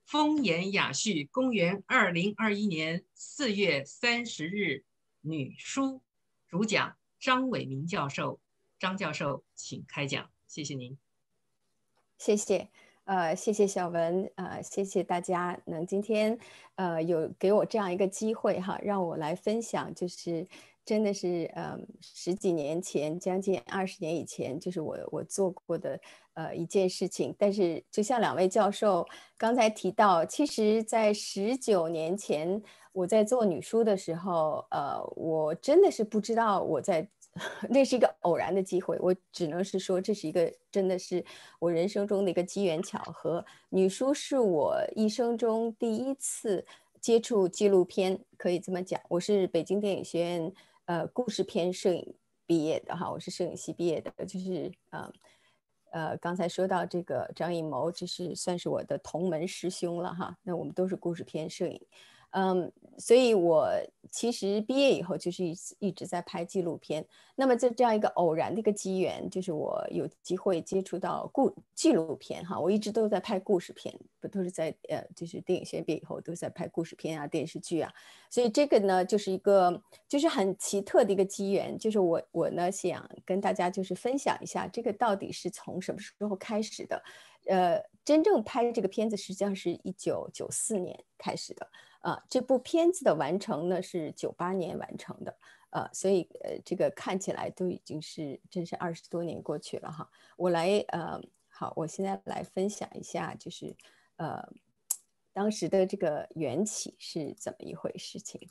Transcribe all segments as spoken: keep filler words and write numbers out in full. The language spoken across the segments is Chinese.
风言雅序，公元二零二一年四月三十日，女书，主讲张伟民教授。张教授，请开讲，谢谢您。 谢谢，呃，谢谢小文，呃，谢谢大家能今天，呃，有给我这样一个机会哈，让我来分享，就是真的是，呃，十几年前，将近二十年以前，就是我我做过的呃一件事情。但是就像两位教授刚才提到，其实在十九年前我在做女书的时候，呃，我真的是不知道我在。那是一个偶然的机会，我只能是说这是一个真的是我人生中的一个机缘巧合。女书是我一生中第一次接触纪录片，可以这么讲。我是北京电影学院呃故事片摄影毕业的哈，我是摄影系毕业的，就是呃呃刚才说到这个张艺谋，这是算是我的同门师兄了哈。那我们都是故事片摄影。嗯，所以我其实毕业以后就是一一直在拍纪录片。那么在这样一个偶然的一个机缘，就是我有机会接触到故纪录片哈。我一直都在拍故事片，不都是在呃就是电影学院毕业以后都在拍故事片啊、电视剧啊。所以这个呢就是一个就是很奇特的一个机缘，就是我我呢想跟大家就是分享一下这个到底是从什么时候开始的。呃，真正拍这个片子实际上是一九九四年开始的。啊，这部片子的完成呢是九八年完成的，呃，所以呃，这个看起来都已经是真是二十多年过去了哈。我来呃，好，我现在来分享一下，就是呃，当时的这个缘起是怎么一回事情。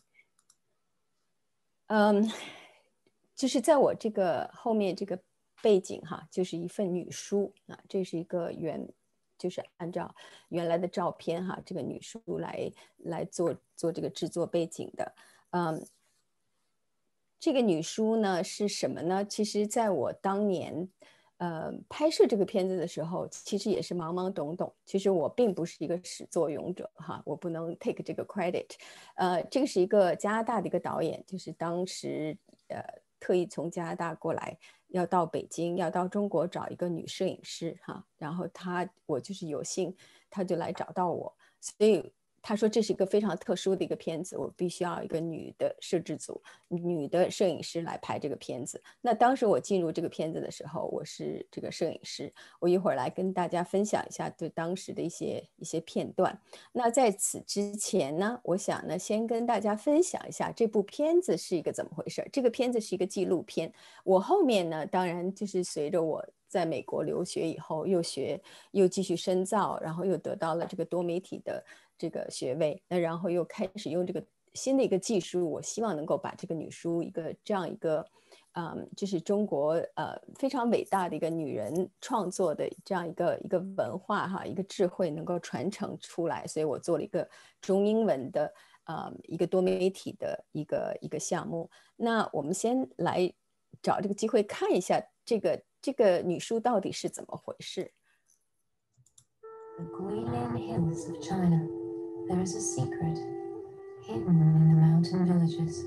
嗯，就是在我这个后面这个背景哈，就是一份女书啊，这是一个原。就是按照原来的照片哈，这个女书来来做做这个制作背景的。嗯，这个女书呢是什么呢？其实在我当年呃拍摄这个片子的时候，其实也是懵懵懂懂。其实我并不是一个始作俑者哈，我不能 take 这个 credit。呃，这个是一个加拿大的一个导演，就是当时呃特意从加拿大过来。要到北京，要到中国找一个女摄影师哈，然后他我就是有幸，他就来找到我，所以他说这是一个非常特殊的一个片子，我必须要一个女的摄制组、女的摄影师来拍这个片子。那当时我进入这个片子的时候，我是这个摄影师，我一会儿来跟大家分享一下对当时的一些一些片段。那在此之前呢，我想呢先跟大家分享一下这部片子是一个怎么回事。这个片子是一个纪录片。我后面呢，当然就是随着我在美国留学以后，又学又继续深造，然后又得到了这个多媒体的这个学位，那然后又开始用这个新的一个技术，我希望能够把这个女书一个这样一个，嗯，就是中国呃非常伟大的一个女人创作的这样一个一个文化哈，一个智慧能够传承出来，所以我做了一个中英文的呃一个多媒体的一个一个项目。那我们先来找这个机会看一下这个这个女书到底是怎么回事。 The Guilin Hills of China, there is a secret hidden in the mountain villages.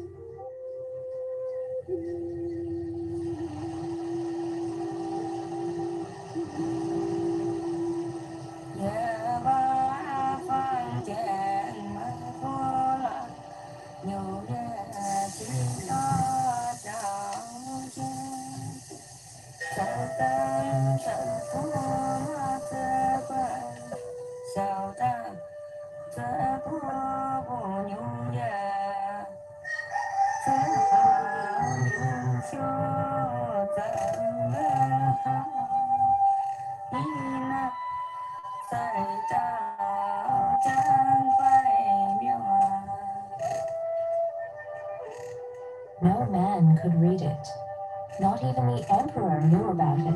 No man could read it. Not even the emperor knew about it.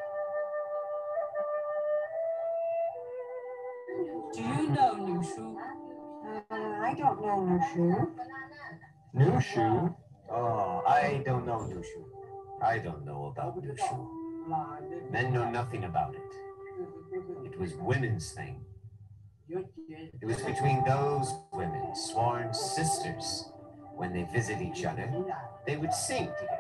Do you know Niu Shu? Uh, I don't know Niu Shu. Niu Shu? Oh, I don't know Niu Shu. I don't know about Niu Shu. Men know nothing about it. It was women's thing. It was between those women, sworn sisters. When they visit each other, they would sing together.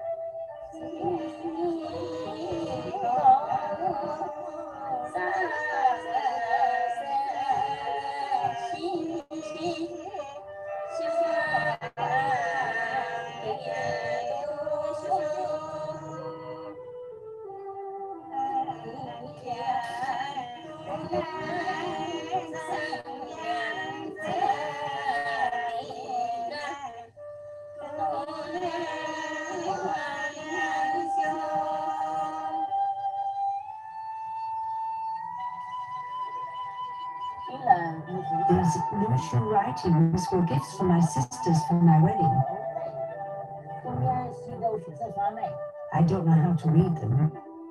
These Nushu writings were gifts from my sisters for my wedding. I don't know how to read them.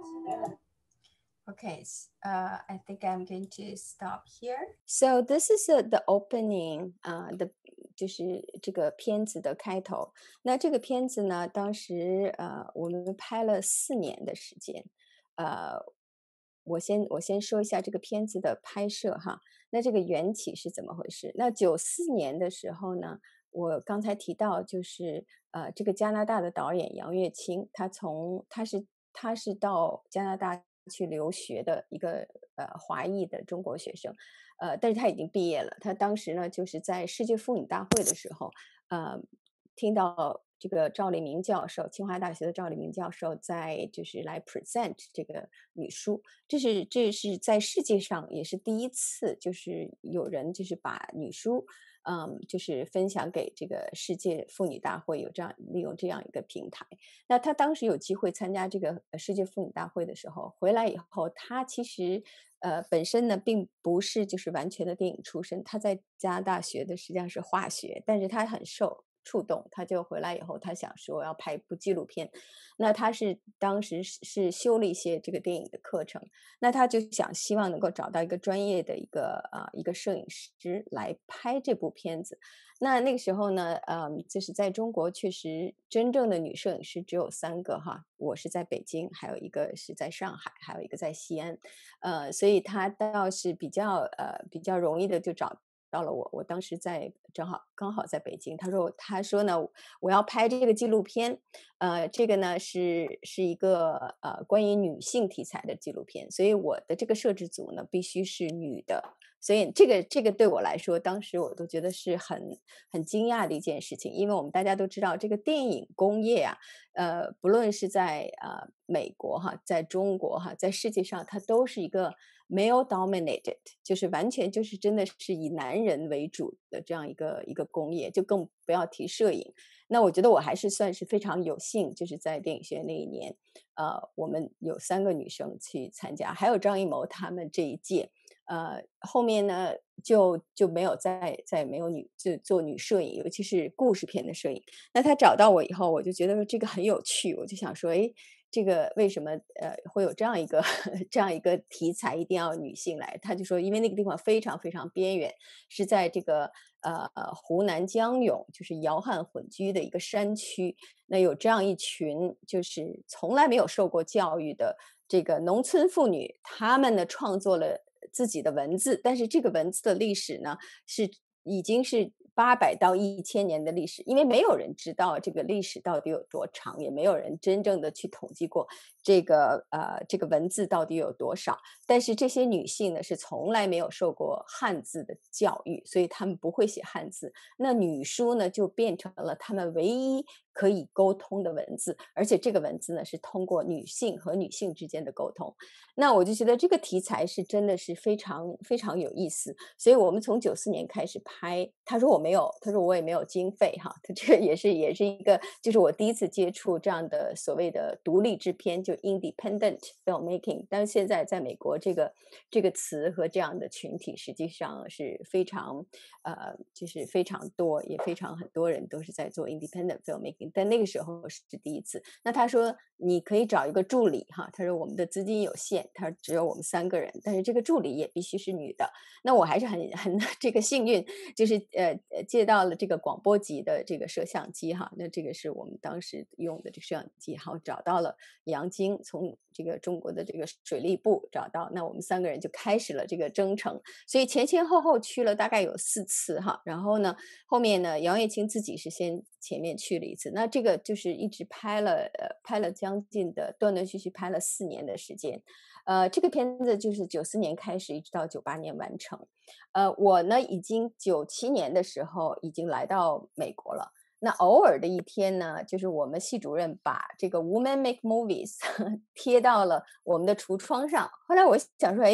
Okay, uh, I think I'm going to stop here. So this is uh, the opening, uh, the 就是这个片子的开头。那这个片子呢，当时呃我们拍了四年的时间。呃，我先我先说一下这个片子的拍摄哈。那这个缘起是怎么回事？那九四年的时候呢，我刚才提到就是呃这个加拿大的导演杨岳清，他从他是他是到加拿大去留学的一个呃华裔的中国学生，呃，但是他已经毕业了。他当时呢就是在世界妇女大会的时候，呃，听到这个赵立明教授，清华大学的赵立明教授在就是来 present 这个女书，这是这是在世界上也是第一次，就是有人就是把女书。嗯，就是分享给这个世界妇女大会，有这样利用这样一个平台。那他当时有机会参加这个世界妇女大会的时候，回来以后，他其实呃本身呢并不是就是完全的电影出身，他在加拿大学的实际上是化学，但是他很受触动，他就回来以后，他想说要拍一部纪录片。那他是当时是修了一些这个电影的课程，那他就想希望能够找到一个专业的一个呃一个摄影师来拍这部片子。那那个时候呢，嗯，就是在中国确实真正的女摄影师只有三个哈，我是在北京，还有一个是在上海，还有一个在西安，呃，所以他倒是比较呃比较容易的就找。到了我，我当时在正好刚好在北京。他说，他说呢，我要拍这个纪录片，呃，这个呢是是一个呃关于女性题材的纪录片，所以我的这个摄制组呢必须是女的。所以这个这个对我来说，当时我都觉得是很很惊讶的一件事情，因为我们大家都知道，这个电影工业啊，呃，不论是在呃美国哈，在中国哈，在世界上，它都是一个 male dominated， 就是完全就是真的是以男人为主的这样一个一个工业，就更不要提摄影。那我觉得我还是算是非常有幸，就是在电影学院那一年，呃，我们有三个女生去参加，还有张艺谋他们这一届。呃，后面呢就就没有再再没有女就做女摄影，尤其是故事片的摄影。那他找到我以后，我就觉得说这个很有趣，我就想说，哎，这个为什么呃会有这样一个这样一个题材，一定要女性来？他就说，因为那个地方非常非常边缘，是在这个呃湖南江永，就是瑶汉混居的一个山区。那有这样一群就是从来没有受过教育的这个农村妇女，她们呢创作了自己的文字，但是这个文字的历史呢是已经是八百到一千年的历史，因为没有人知道这个历史到底有多长，也没有人真正的去统计过这个呃这个文字到底有多少。但是这些女性呢是从来没有受过汉字的教育，所以她们不会写汉字。那女书呢就变成了她们唯一可以沟通的文字，而且这个文字呢是通过女性和女性之间的沟通。那我就觉得这个题材是真的是非常非常有意思，所以我们从九四年开始拍。他说我没有，他说我也没有经费哈，他这个也是也是一个，就是我第一次接触这样的所谓的独立制片，就 independent filmmaking。但是现在在美国，这个这个词和这样的群体实际上是非常呃，就是非常多，也非常很多人都是在做 independent filmmaking。但那个时候是第一次。那他说你可以找一个助理哈，他说我们的资金有限，他说只有我们三个人，但是这个助理也必须是女的。那我还是很很这个幸运，就是呃借到了这个广播级的这个摄像机哈。那这个是我们当时用的这个摄像机，然后找到了杨晶，从这个中国的这个水利部找到，那我们三个人就开始了这个征程。所以前前后后去了大概有四次哈。然后呢，后面呢杨岳清自己是先前面去了一次，那这个就是一直拍了呃拍了将近的断断续续拍了四年的时间。呃，这个片子就是九四年开始，一直到九八年完成。呃，我呢已经九七年的时候已经来到美国了。那偶尔的一天呢，就是我们系主任把这个 Women Make Movies 贴到了我们的橱窗上。后来我想说，哎，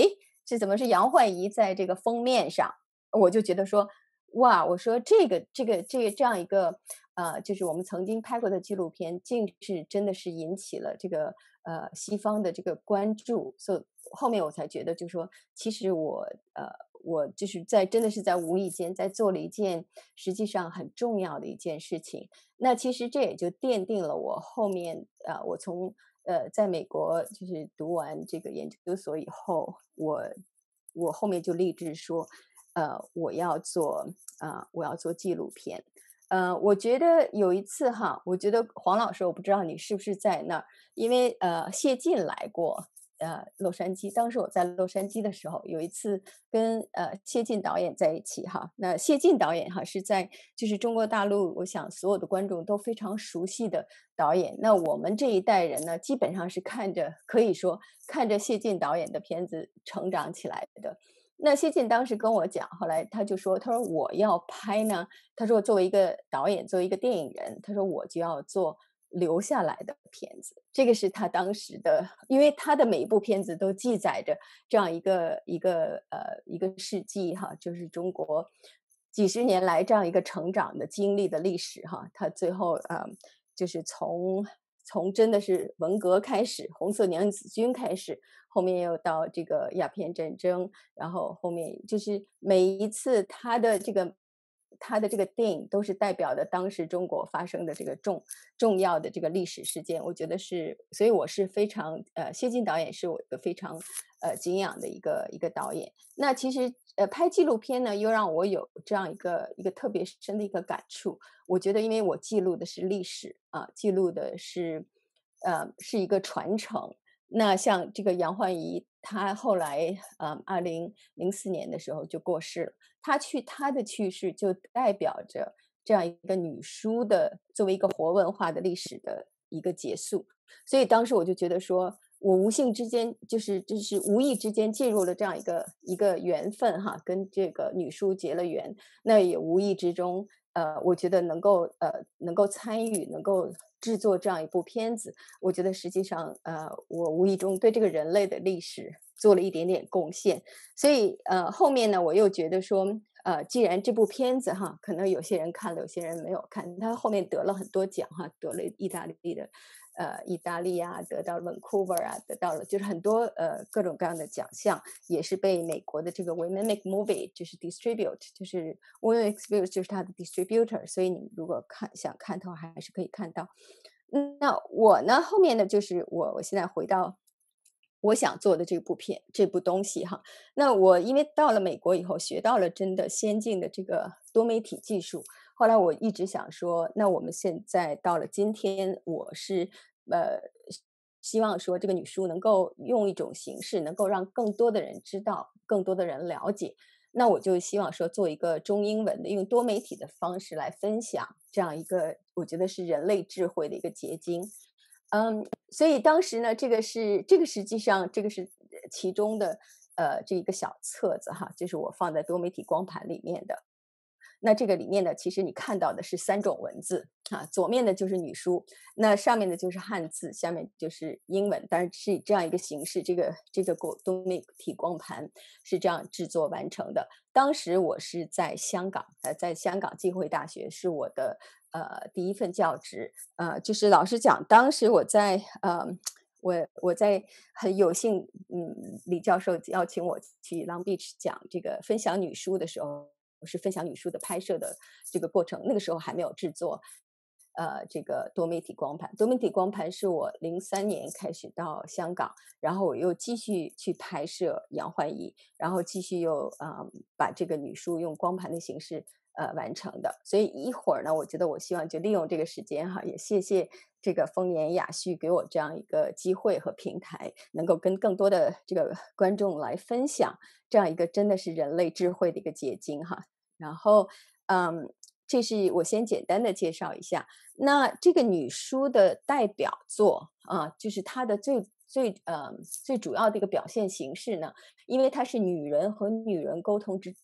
是怎么是杨焕仪在这个封面上，我就觉得说，哇，我说这个这个这个这样一个呃，就是我们曾经拍过的纪录片，竟是真的是引起了这个呃西方的这个关注，所以后面我才觉得，就是说，其实我呃我就是在真的是在无意间在做了一件实际上很重要的一件事情。那其实这也就奠定了我后面呃我从呃在美国就是读完这个研究所以后，我我后面就立志说，呃我要做啊、呃我要做纪录片。呃，我觉得有一次哈，我觉得黄老师，我不知道你是不是在那儿，因为呃，谢晋来过呃洛杉矶，当时我在洛杉矶的时候，有一次跟呃谢晋导演在一起哈，那谢晋导演哈是在就是中国大陆，我想所有的观众都非常熟悉的导演，那我们这一代人呢，基本上是看着可以说看着谢晋导演的片子成长起来的。那谢晋当时跟我讲，后来他就说，他说我要拍呢，他说作为一个导演，作为一个电影人，他说我就要做留下来的片子。这个是他当时的，因为他的每一部片子都记载着这样一个一个呃一个世纪哈，就是中国几十年来这样一个成长的经历的历史哈。他最后呃就是从从真的是文革开始，红色娘子军开始。后面又到这个鸦片战争，然后后面就是每一次他的这个他的这个电影都是代表的当时中国发生的这个重重要的这个历史事件，我觉得是，所以我是非常呃，谢晋导演是我一个非常呃敬仰的一个一个导演。那其实呃拍纪录片呢，又让我有这样一个一个特别深的一个感触。我觉得，因为我记录的是历史啊，记录的是呃是一个传承。那像这个杨焕仪，她后来，呃，二零零四年的时候就过世了。她去她的去世就代表着这样一个女书的作为一个活文化的历史的一个结束。所以当时我就觉得说，我无性之间就是就是无意之间进入了这样一个一个缘分哈，跟这个女书结了缘。那也无意之中，呃，我觉得能够呃能够参与，能够制作这样一部片子，我觉得实际上呃我无意中对这个人类的历史做了一点点贡献。所以呃后面呢，我又觉得说，呃既然这部片子哈，可能有些人看了，有些人没有看，他后面得了很多奖哈，得了意大利的呃意大利啊，得到了 Vancouver 啊，得到了就是很多呃各种各样的奖项，也是被美国的这个 Women Make Movie 就是 distribute， 就是 Women Make Movie 就是它的 distributor， 所以你如果看想看的话，还是可以看到。嗯，那我呢，后面呢，就是我我现在回到我想做的这部片这部东西哈。那我因为到了美国以后，学到了真的先进的这个多媒体技术，后来我一直想说，那我们现在到了今天，我是呃希望说这个女书能够用一种形式，能够让更多的人知道，更多的人了解。那我就希望说做一个中英文的，用多媒体的方式来分享这样一个，我觉得是人类智慧的一个结晶。嗯，所以当时呢，这个是这个实际上这个是呃其中的呃这一个小册子哈，就是我放在多媒体光盘里面的。那这个里面呢，其实你看到的是三种文字啊，左面的就是女书，那上面的就是汉字，下面就是英文，当然是以这样一个形式，这个这个多多媒体光盘是这样制作完成的。当时我是在香港，呃，在香港浸会大学是我的呃第一份教职，呃，就是老实讲，当时我在呃。我我在很有幸，嗯，李教授邀请我去 Long Beach 讲这个分享女书的时候，我是分享女书的拍摄的这个过程，那个时候还没有制作，呃，这个多媒体光盘。多媒体光盘是我零三年开始到香港，然后我又继续去拍摄杨焕仪，然后继续又啊、呃、把这个女书用光盘的形式呃完成的。所以一会儿呢，我觉得我希望就利用这个时间哈，也谢谢这个风言雅叙给我这样一个机会和平台，能够跟更多的这个观众来分享这样一个真的是人类智慧的一个结晶哈。然后，嗯，这是我先简单的介绍一下。那这个女书的代表作啊，就是它的最最呃最主要的一个表现形式呢，因为它是女人和女人沟通之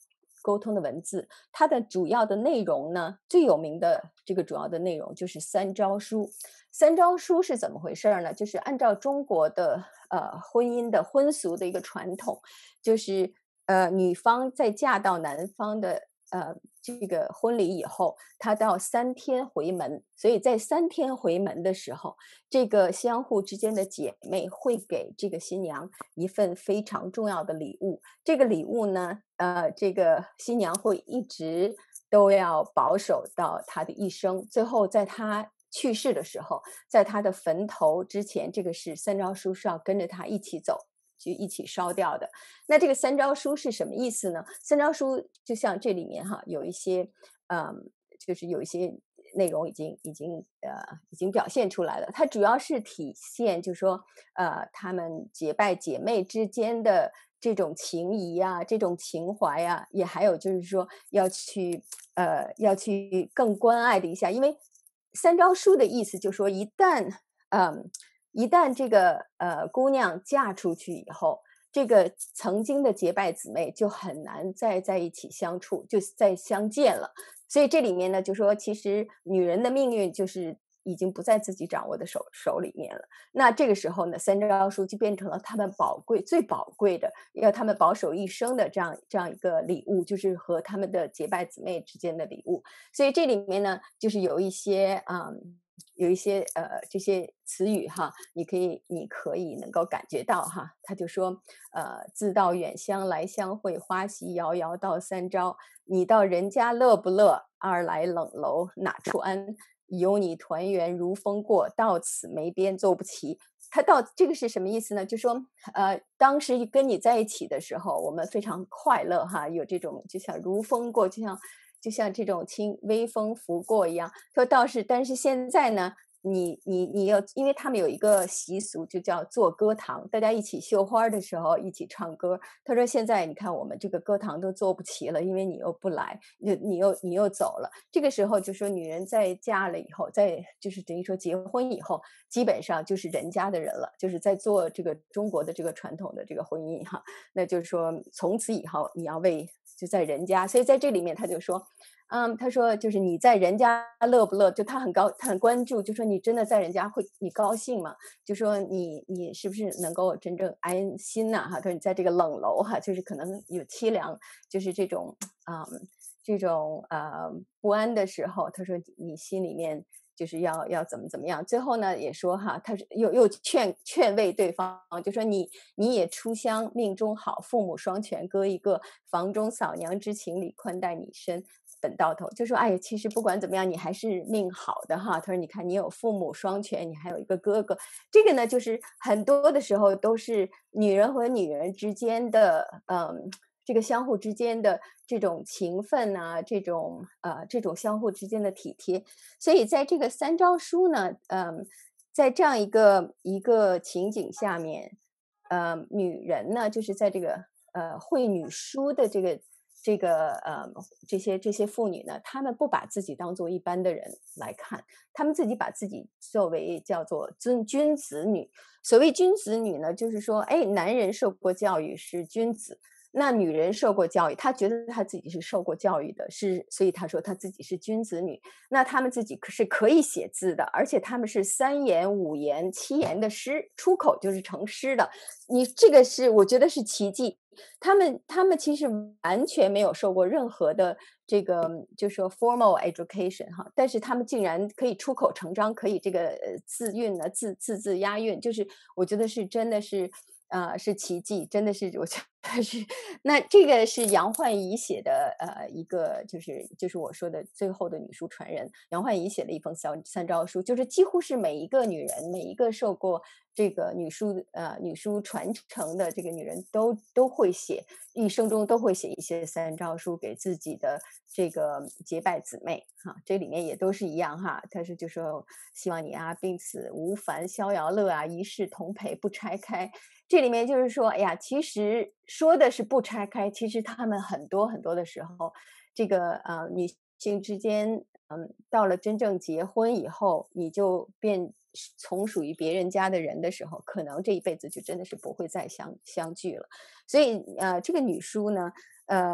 沟通的文字。它的主要的内容呢，最有名的这个主要的内容就是三诏书。三诏书是怎么回事呢？就是按照中国的呃婚姻的婚俗的一个传统，就是呃女方在嫁到男方的呃这个婚礼以后，她到三天回门，所以在三天回门的时候，这个相互之间的姐妹会给这个新娘一份非常重要的礼物。这个礼物呢，呃，这个新娘会一直都要保守到她的一生，最后在她去世的时候，在她的坟头之前，这个是三诏书是要跟着她一起走，就一起烧掉的。那这个三诏书是什么意思呢？三诏书就像这里面哈有一些，嗯，就是有一些内容已经已经呃已经表现出来了。它主要是体现，就是说，呃，她们结拜姐妹之间的这种情谊啊，这种情怀啊，也还有就是说要去呃要去更关爱的一下，因为三诏书的意思就是说，一旦嗯一旦这个呃姑娘嫁出去以后，这个曾经的结拜姊妹就很难再在一起相处，就再相见了。所以这里面呢，就说其实女人的命运就是已经不在自己掌握的手手里面了。那这个时候呢，三诏书就变成了他们宝贵、最宝贵的，要他们保守一生的这样这样一个礼物，就是和他们的结拜姊妹之间的礼物。所以这里面呢，就是有一些嗯。有一些呃这些词语哈，你可以你可以能够感觉到哈，他就说呃自到远乡来相会，花席遥遥到三朝，你到人家乐不乐？二来冷楼哪处安？有你团圆如风过，到此梅边奏不齐。他到这个是什么意思呢？就说呃当时跟你在一起的时候，我们非常快乐哈，有这种就像如风过，就像。就像这种轻微风拂过一样，说倒是，但是现在呢，你你你要，因为他们有一个习俗，就叫做歌堂，大家一起绣花的时候一起唱歌。他说现在你看我们这个歌堂都做不齐了，因为你又不来，你你又你又走了。这个时候就说女人在嫁了以后，在就是等于说结婚以后，基本上就是人家的人了，就是在做这个中国的这个传统的这个婚姻哈。那就是说从此以后你要为。就在人家，所以在这里面他就说，嗯，他说就是你在人家乐不乐？就他很高，他很关注，就说你真的在人家会你高兴吗？就说你你是不是能够真正安心呐、啊？哈，他说你在这个冷楼哈，就是可能有凄凉，就是这种嗯这种呃不安的时候，他说你心里面。就是要要怎么怎么样，最后呢也说哈，他是又又劝劝慰对方，就说你你也出乡命中好，父母双全各一个，房中嫂娘之情理宽待你身，本到头。就说哎，其实不管怎么样，你还是命好的哈。他说你看你有父母双全，你还有一个哥哥，这个呢就是很多的时候都是女人和女人之间的嗯。这个相互之间的这种情分啊，这种呃，这种相互之间的体贴，所以在这个三诏书呢，嗯，在这样一个一个情景下面，呃，女人呢，就是在这个呃会女书的这个这个呃这些这些妇女呢，她们不把自己当做一般的人来看，她们自己把自己作为叫做尊君子女。所谓君子女呢，就是说，哎，男人受过教育是君子。那女人受过教育，她觉得她自己是受过教育的，是，所以她说她自己是君子女。那她们自己是可以写字的，而且她们是三言、五言、七言的诗，出口就是成诗的。你这个是我觉得是奇迹。他们他们其实完全没有受过任何的这个就说 formal education 哈，但是他们竟然可以出口成章，可以这个字韵呢，字字字押韵，就是我觉得是真的是。呃，是奇迹，真的是，我觉得是。那这个是杨焕仪写的，呃，一个就是就是我说的最后的女书传人，杨焕仪写了一封三三诏书，就是几乎是每一个女人，每一个受过这个女书呃女书传承的这个女人都都会写，一生中都会写一些三诏书给自己的这个结拜姊妹哈，这里面也都是一样哈，他是就说希望你啊，并此无烦逍遥乐啊，一世同陪不拆开。这里面就是说，哎呀，其实说的是不拆开，其实他们很多很多的时候，这个呃女性之间，嗯，到了真正结婚以后，你就变从属于别人家的人的时候，可能这一辈子就真的是不会再相相聚了。所以呃，这个女书呢，呃，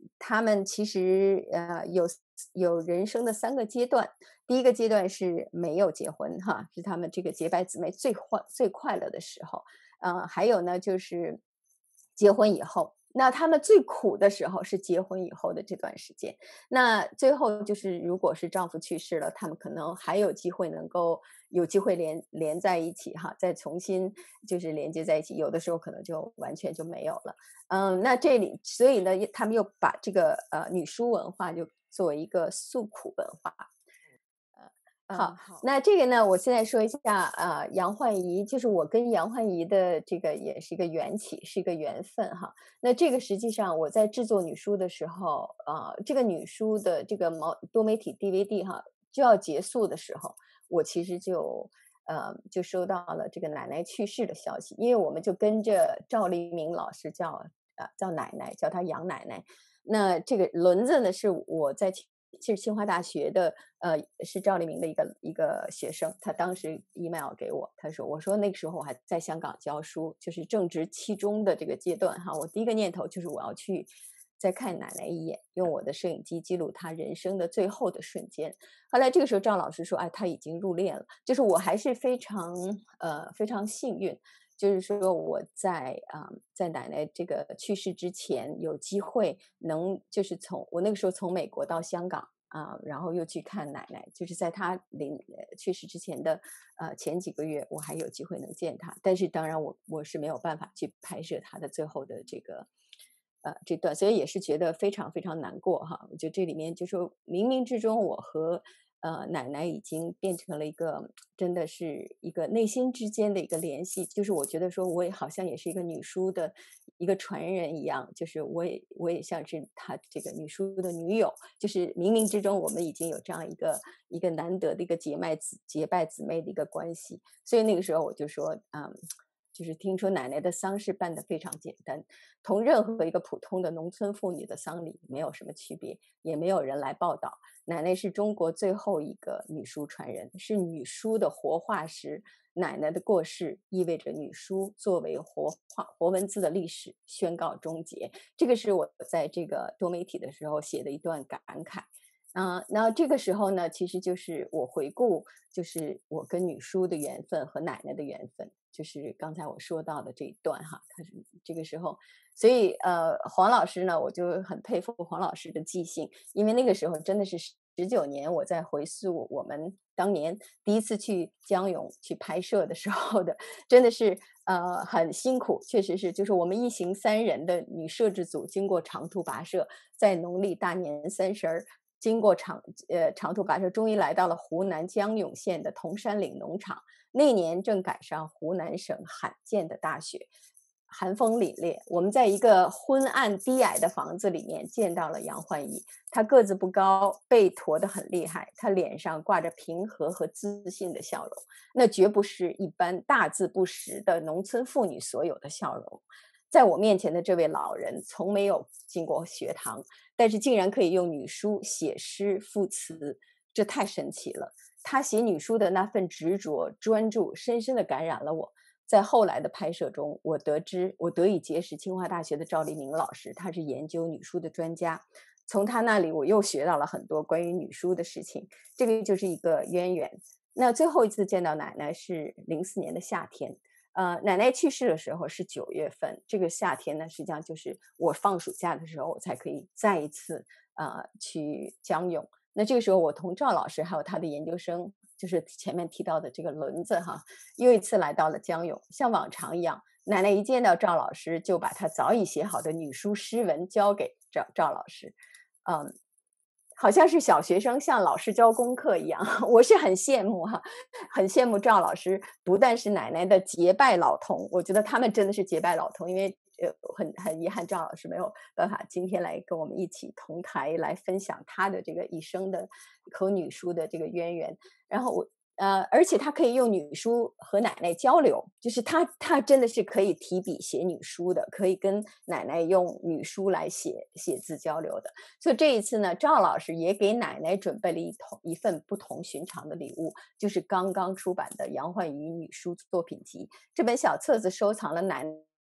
他们其实呃有有人生的三个阶段。第一个阶段是没有结婚哈，是他们这个结拜姊妹最快最快乐的时候。呃，还有呢就是结婚以后，那他们最苦的时候是结婚以后的这段时间。那最后就是如果是丈夫去世了，他们可能还有机会能够有机会连连在一起哈，再重新就是连接在一起，有的时候可能就完全就没有了。嗯，那这里所以呢，他们又把这个呃女书文化就作为一个诉苦文化。好，那这个呢，我现在说一下，呃，杨焕仪，就是我跟杨焕仪的这个也是一个缘起，是一个缘分哈。那这个实际上我在制作女书的时候，呃，这个女书的这个毛多媒体 D V D 哈就要结束的时候，我其实就呃就收到了这个奶奶去世的消息，因为我们就跟着赵丽明老师叫呃叫奶奶，叫她杨奶奶。那这个轮子呢，是我在其实清华大学的，呃，是赵丽明的一个一个学生，他当时 email 给我，他说，我说那个时候我还在香港教书，就是正值期中的这个阶段哈，我第一个念头就是我要去再看奶奶一眼，用我的摄影机记录她人生的最后的瞬间。后来这个时候赵老师说，哎，他已经入殓了，就是我还是非常呃非常幸运。就是说我在啊、呃，在奶奶这个去世之前，有机会能就是从我那个时候从美国到香港啊、呃，然后又去看奶奶，就是在她临去世之前的呃前几个月，我还有机会能见她。但是当然我我是没有办法去拍摄她的最后的这个呃这段，所以也是觉得非常非常难过哈。我觉得这里面就说冥冥之中我和呃，奶奶已经变成了一个，真的是一个内心之间的一个联系。就是我觉得说，我也好像也是一个女书的一个传人一样，就是我也我也像是她这个女书的女友，就是冥冥之中我们已经有这样一个一个难得的一个结拜姊结拜姊妹的一个关系。所以那个时候我就说，嗯。就是听说奶奶的丧事办得非常简单，同任何一个普通的农村妇女的丧礼没有什么区别，也没有人来报道。奶奶是中国最后一个女书传人，是女书的活化石。奶奶的过世意味着女书作为活化活文字的历史宣告终结。这个是我在这个多媒体的时候写的一段感慨。嗯、呃，那这个时候呢，其实就是我回顾，就是我跟女书的缘分和奶奶的缘分，就是刚才我说到的这一段哈，他是这个时候，所以呃，黄老师呢，我就很佩服黄老师的记性，因为那个时候真的是十九年，我在回溯我们当年第一次去江永去拍摄的时候的，真的是呃很辛苦，确实是，就是我们一行三人的女摄制组经过长途跋涉，在农历大年三十儿。经过长呃长途跋涉，终于来到了湖南江永县的铜山岭农场。那年正赶上湖南省罕见的大雪，寒风凛冽。我们在一个昏暗低矮的房子里面见到了杨焕仪。她个子不高，背驼得很厉害，她脸上挂着平和和自信的笑容，那绝不是一般大字不识的农村妇女所有的笑容。在我面前的这位老人从没有进过学堂，但是竟然可以用女书写诗赋词，这太神奇了。他写女书的那份执着专注，深深地感染了我。在后来的拍摄中，我得知我得以结识清华大学的赵丽明老师，他是研究女书的专家。从他那里我又学到了很多关于女书的事情，这个就是一个渊源。那最后一次见到奶奶是零四年的夏天。呃，奶奶去世的时候是九月份，这个夏天呢，实际上就是我放暑假的时候，我才可以再一次呃去江永。那这个时候，我同赵老师还有他的研究生，就是前面提到的这个轮子哈，又一次来到了江永。像往常一样，奶奶一见到赵老师，就把他早已写好的女书诗文交给赵赵老师，嗯。好像是小学生向老师教功课一样，我是很羡慕哈，很羡慕赵老师，不但是奶奶的结拜老同，我觉得他们真的是结拜老同，因为呃很很遗憾赵老师没有办法今天来跟我们一起同台来分享他的这个一生的和女书的这个渊源，然后我。呃，而且他可以用女书和奶奶交流，就是他他真的是可以提笔写女书的，可以跟奶奶用女书来写写字交流的。所以这一次呢，赵老师也给奶奶准备了一同一份不同寻常的礼物，就是刚刚出版的杨焕仪女书作品集。这本小册子收藏了奶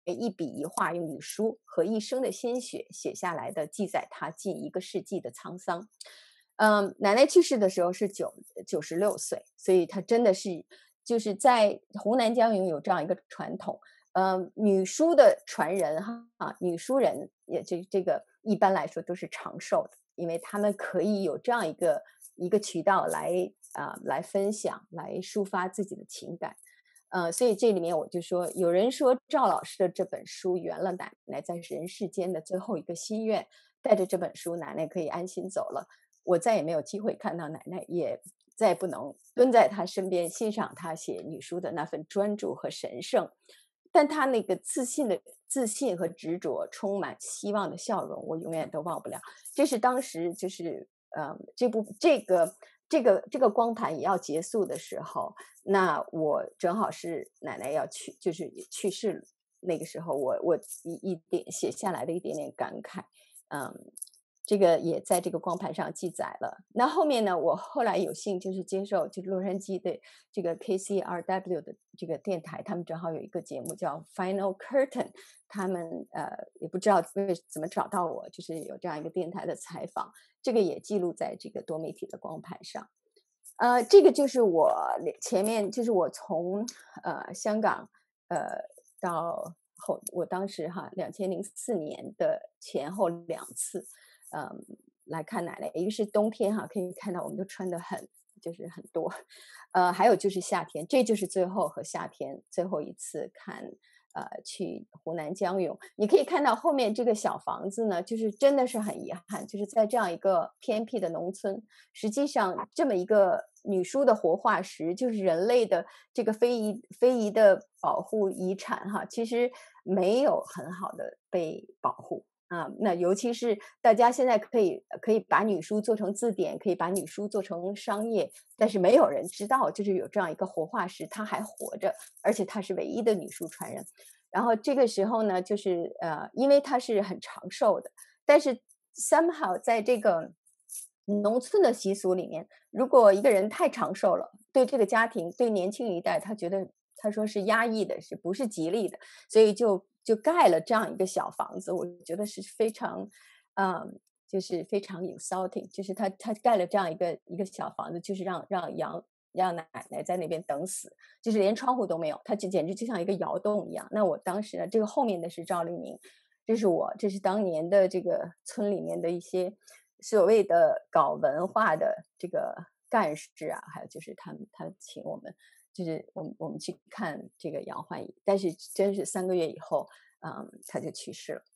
一笔一画用女书和一生的鲜血写下来的，记载她近一个世纪的沧桑。嗯，奶奶去世的时候是九九十六岁，所以她真的是就是在湖南江永有这样一个传统。嗯，女书的传人哈啊，女书人也这这个一般来说都是长寿的，因为他们可以有这样一个一个渠道来啊、来分享，来抒发自己的情感。呃，所以这里面我就说，有人说赵老师的这本书圆了奶奶在人世间的最后一个心愿，带着这本书，奶奶可以安心走了。我再也没有机会看到奶奶，也再也不能蹲在她身边欣赏她写女书的那份专注和神圣。但她那个自信的自信和执着，充满希望的笑容，我永远都忘不了。这是当时就是呃，这部这个这个这个光盘也要结束的时候，那我正好是奶奶要去，就是去世了。那个时候我我一一点写下来的一点点感慨，嗯，这个也在这个光盘上记载了。那后面呢，我后来有幸就是接受就是洛杉矶的这个 K C R W 的这个电台，他们正好有一个节目叫 Final Curtain， 他们呃也不知道为怎么找到我，就是有这样一个电台的采访，这个也记录在这个多媒体的光盘上。呃，这个就是我前面就是我从呃香港呃到后，我当时哈两千零四年的前后两次，嗯，来看奶奶，一个是冬天哈，可以看到我们都穿的很就是很多，呃，还有就是夏天，这就是最后和夏天最后一次看。呃，去湖南江永，你可以看到后面这个小房子呢，就是真的是很遗憾，就是在这样一个偏僻的农村，实际上这么一个女书的活化石，就是人类的这个非遗非遗的保护遗产哈，其实没有很好的被保护。啊，那尤其是大家现在可以可以把女书做成字典，可以把女书做成商业，但是没有人知道，就是有这样一个活化石，她还活着，而且她是唯一的女书传人。然后这个时候呢，就是呃，因为她是很长寿的，但是 somehow 在这个农村的习俗里面，如果一个人太长寿了，对这个家庭，对年轻一代，他觉得他说是压抑的，是不是吉利的，所以就就盖了这样一个小房子，我觉得是非常，嗯，就是非常 insulting，就是他他盖了这样一个一个小房子，就是让让杨让奶奶在那边等死，就是连窗户都没有，它就简直就像一个窑洞一样。那我当时呢，这个后面的是赵丽明，这是我，这是当年的这个村里面的一些所谓的搞文化的这个干事啊，还有就是他们他请我们。就是我们我们去看这个杨焕仪，但是真是三个月以后，嗯，他就去世了。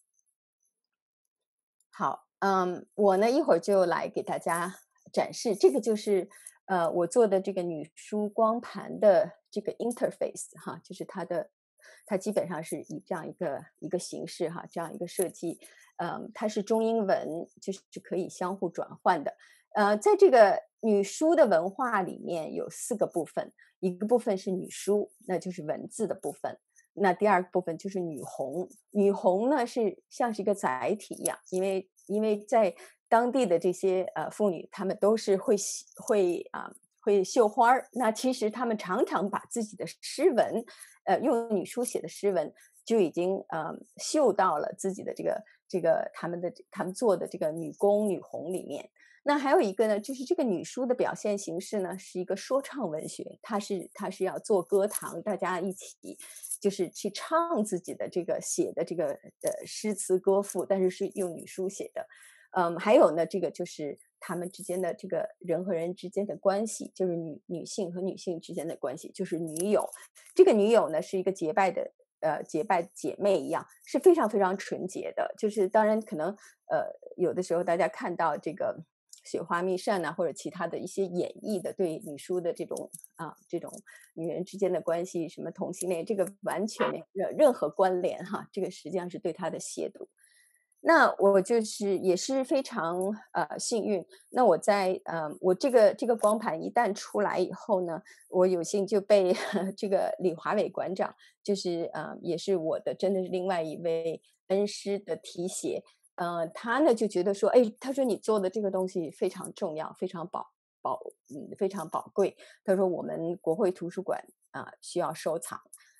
好，嗯，我呢一会儿就来给大家展示，这个就是呃我做的这个女书光盘的这个 interface 哈，就是它的它基本上是以这样一个一个形式哈，这样一个设计，嗯，它是中英文，就是可以相互转换的。呃，在这个女书的文化里面有四个部分，一个部分是女书，那就是文字的部分。那第二个部分就是女红，女红呢是像是一个载体一样，因为因为在当地的这些呃妇女，她们都是会会啊、呃、会绣花儿，那其实她们常常把自己的诗文，呃用女书写的诗文就已经呃绣到了自己的这个这个他们的他们做的这个女工女红里面。那还有一个呢，就是这个女书的表现形式呢，是一个说唱文学，它是它是要做歌堂，大家一起就是去唱自己的这个写的这个呃诗词歌赋，但是是用女书写的。嗯，还有呢，这个就是他们之间的这个人和人之间的关系，就是女女性和女性之间的关系，就是女友。这个女友呢是一个结拜的。呃，结拜姐妹一样，是非常非常纯洁的。就是当然可能呃，有的时候大家看到这个雪花秘扇呐、啊，或者其他的一些演绎的对女书的这种啊这种女人之间的关系，什么同性恋，这个完全没有任任何关联哈，这个实际上是对她的亵渎。那我就是也是非常呃幸运。那我在呃我这个这个光盘一旦出来以后呢，我有幸就被这个李华伟馆长，就是呃也是我的真的是另外一位恩师的提携。呃，他呢就觉得说，哎，他说你做的这个东西非常重要，非常宝宝，嗯，非常宝贵。他说我们国会图书馆啊、呃、需要收藏。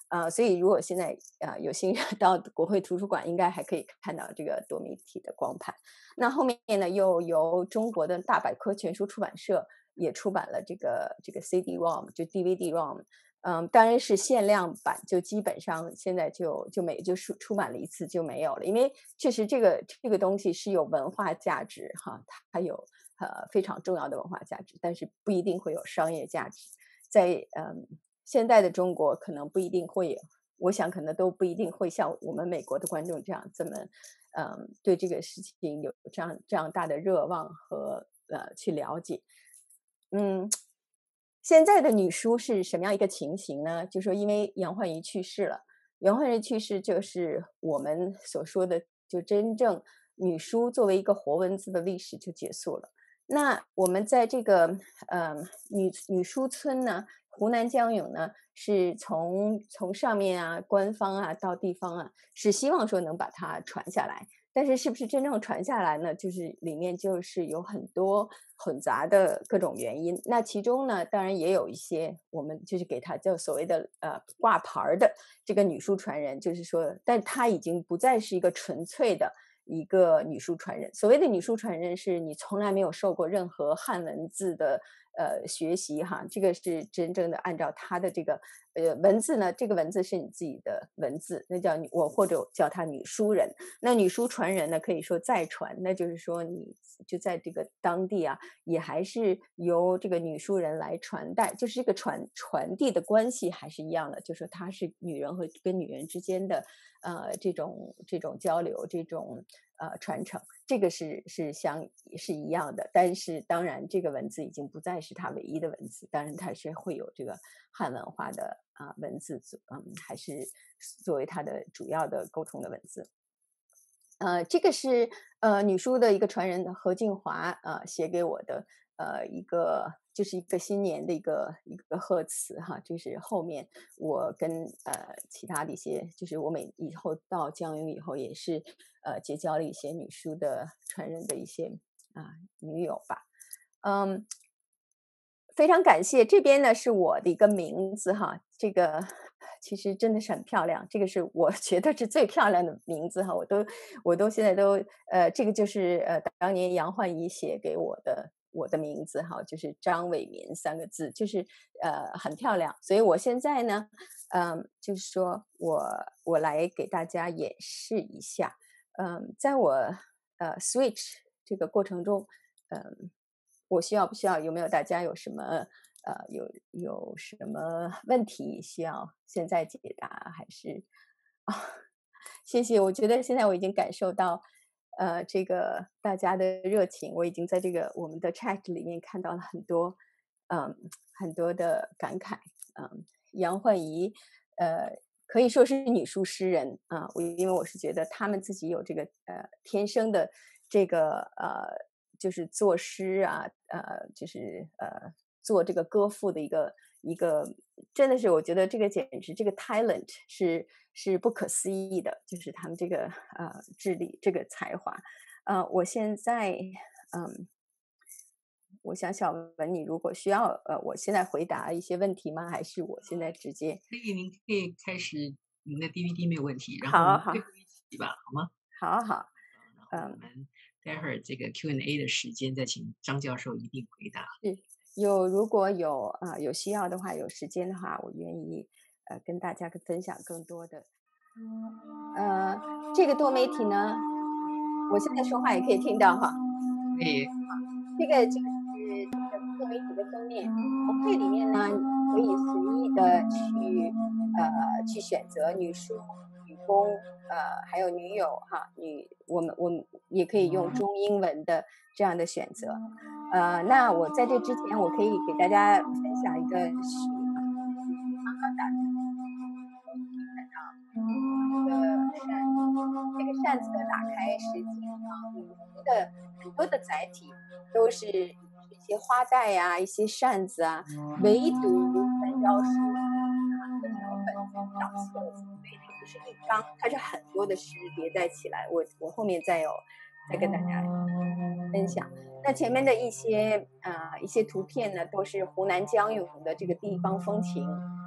呃，所以如果现在呃有幸到国会图书馆，应该还可以看到这个多媒体的光盘。那后面呢，又由中国的大百科全书出版社也出版了这个这个 C D ROM， 就 D V D ROM。嗯，当然是限量版，就基本上现在就就没就出出版了一次就没有了，因为确实这个这个东西是有文化价值哈，它有呃非常重要的文化价值，但是不一定会有商业价值。在嗯现在的中国可能不一定会有，我想可能都不一定会像我们美国的观众这样这么嗯对这个事情有这样这样大的热望和呃去了解。嗯。现在的女书是什么样一个情形呢？就说因为杨焕仪去世了，杨焕仪去世就是我们所说的就真正女书作为一个活文字的历史就结束了。那我们在这个呃女女书村呢，湖南江永呢，是从从上面啊官方啊到地方啊，是希望说能把它传下来。但是是不是真正传下来呢？就是里面就是有很多混杂的各种原因。那其中呢，当然也有一些我们就是给它叫所谓的呃挂牌的这个女书传人，就是说，但她已经不再是一个纯粹的一个女书传人。所谓的女书传人，是你从来没有受过任何汉文字的呃学习哈，这个是真正的按照她的这个呃文字呢，这个文字是你自己的文字，那叫女我或者叫她女书人。那女书传人呢，可以说再传，那就是说你就在这个当地啊，也还是由这个女书人来传代，就是这个传传递的关系还是一样的，就是她是女人和跟女人之间的呃这种这种交流，这种呃传承，这个是是相是一样的。但是当然，这个文字已经不再是它唯一的文字，当然它是会有这个汉文化的啊、呃、文字，嗯，还是作为它的主要的沟通的文字。呃，这个是呃女书的一个传人何静华呃写给我的呃一个就是一个新年的一个一个贺词哈，就是后面我跟呃其他的一些，就是我每以后到江永以后也是呃结交了一些女书的传人的一些啊、呃、女友吧，嗯。非常感谢，这边呢是我的一个名字哈，这个其实真的是很漂亮，这个是我觉得是最漂亮的名字哈，我都我都现在都呃，这个就是呃当年杨焕仪写给我的我的名字哈，就是张伟民三个字，就是呃很漂亮，所以我现在呢，嗯、呃，就是说我我来给大家演示一下，嗯、呃，在我呃 switch 这个过程中，嗯、呃。我需要不需要？有没有大家有什么呃有有什么问题需要现在解答？还是啊？谢谢，我觉得现在我已经感受到呃这个大家的热情，我已经在这个我们的 chat 里面看到了很多嗯很多的感慨。嗯，杨焕仪呃可以说是女书诗人啊，我因为我是觉得他们自己有这个呃天生的这个呃。就是作诗啊，呃，就是呃，做这个歌赋的一个一个，真的是我觉得这个简直这个 talent 是是不可思议的，就是他们这个呃智力这个才华，呃，我现在嗯，我想小文，你如果需要呃，我现在回答一些问题吗？还是我现在直接？ 可以，您可以开始您的 D V D 没有问题，然后我们最后一集吧，好吗？ 好好， 然后我们待会儿这个 Q and A 的时间再请张教授一并回答。 是有如果有啊、呃、有需要的话，有时间的话，我愿意呃跟大家分享更多的。呃，这个多媒体呢，我现在说话也可以听到哈。 可以。 这个就是这个多媒体的封面，从这里面呢，你可以随意的去呃去选择女书、女工，呃还有女友哈，女我们我们也可以用中英文的这样的选择。呃，那我在这之前，我可以给大家分享一个序哈，刚刚打开，可以看到这个扇子，这个扇子的打开是经常女书的很多的载体都是一些花带呀、啊、一些扇子啊，唯独本诏书啊的小本小册子，所以它不是一张，它是很多的诗叠在起来。我我后面再有再跟大家分享。那前面的一些啊、呃、一些图片呢，都是湖南江永的这个地方风情。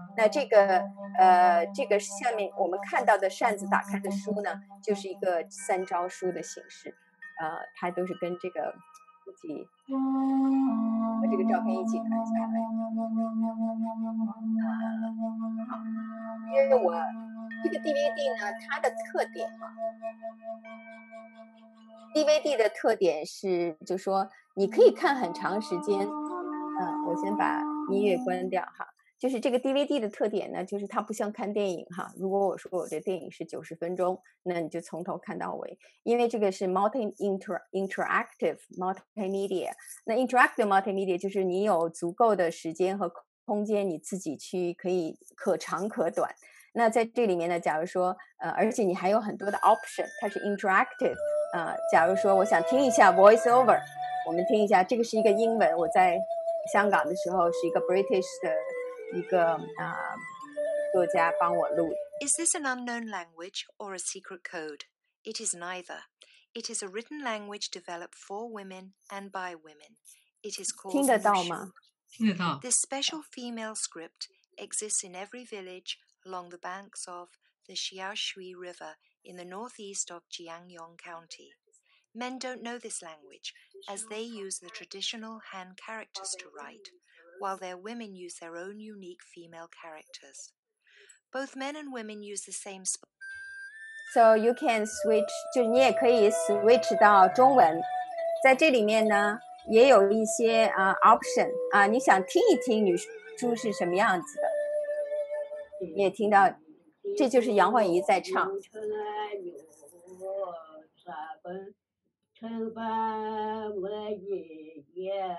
那这个呃，这个下面我们看到的扇子打开的书呢，就是一个三招书的形式，呃，它都是跟这个一起和这个照片一起看下来。呃，好，因为我这个 D V D 呢，它的特点啊 ，D V D 的特点是，就说你可以看很长时间。嗯、呃，我先把音乐关掉哈。就是这个 D V D 的特点呢，就是它不像看电影哈。如果我说我这电影是九十分钟，那你就从头看到尾，因为这个是 multi inter interactive multimedia。那 interactive multimedia 就是你有足够的时间和空间，你自己去可以可长可短。那在这里面呢，假如说呃，而且你还有很多的 option， 它是 interactive。呃，假如说我想听一下 voice over， 我们听一下，这个是一个英文，我在香港的时候是一个 British 的一个啊、呃、作家帮我录。 Is this an unknown language or a secret code? It is neither. It is a written language developed for women and by women. It is called 听得到吗？ 听得到。 This special female script exists in every village along the banks of the Xiaoshui River in the northeast of Jiangyong County. Men don't know this language, as they use the traditional Han characters to write, while their women use their own unique female characters. Both men and women use the same sp- So you can switch， 就是你也可以 switch 到中文。在这里面呢，也有一些啊、uh, option 啊、uh, 你想听一听女书是什么样子的，你也听到，这就是杨焕仪在唱。 成班我一夜，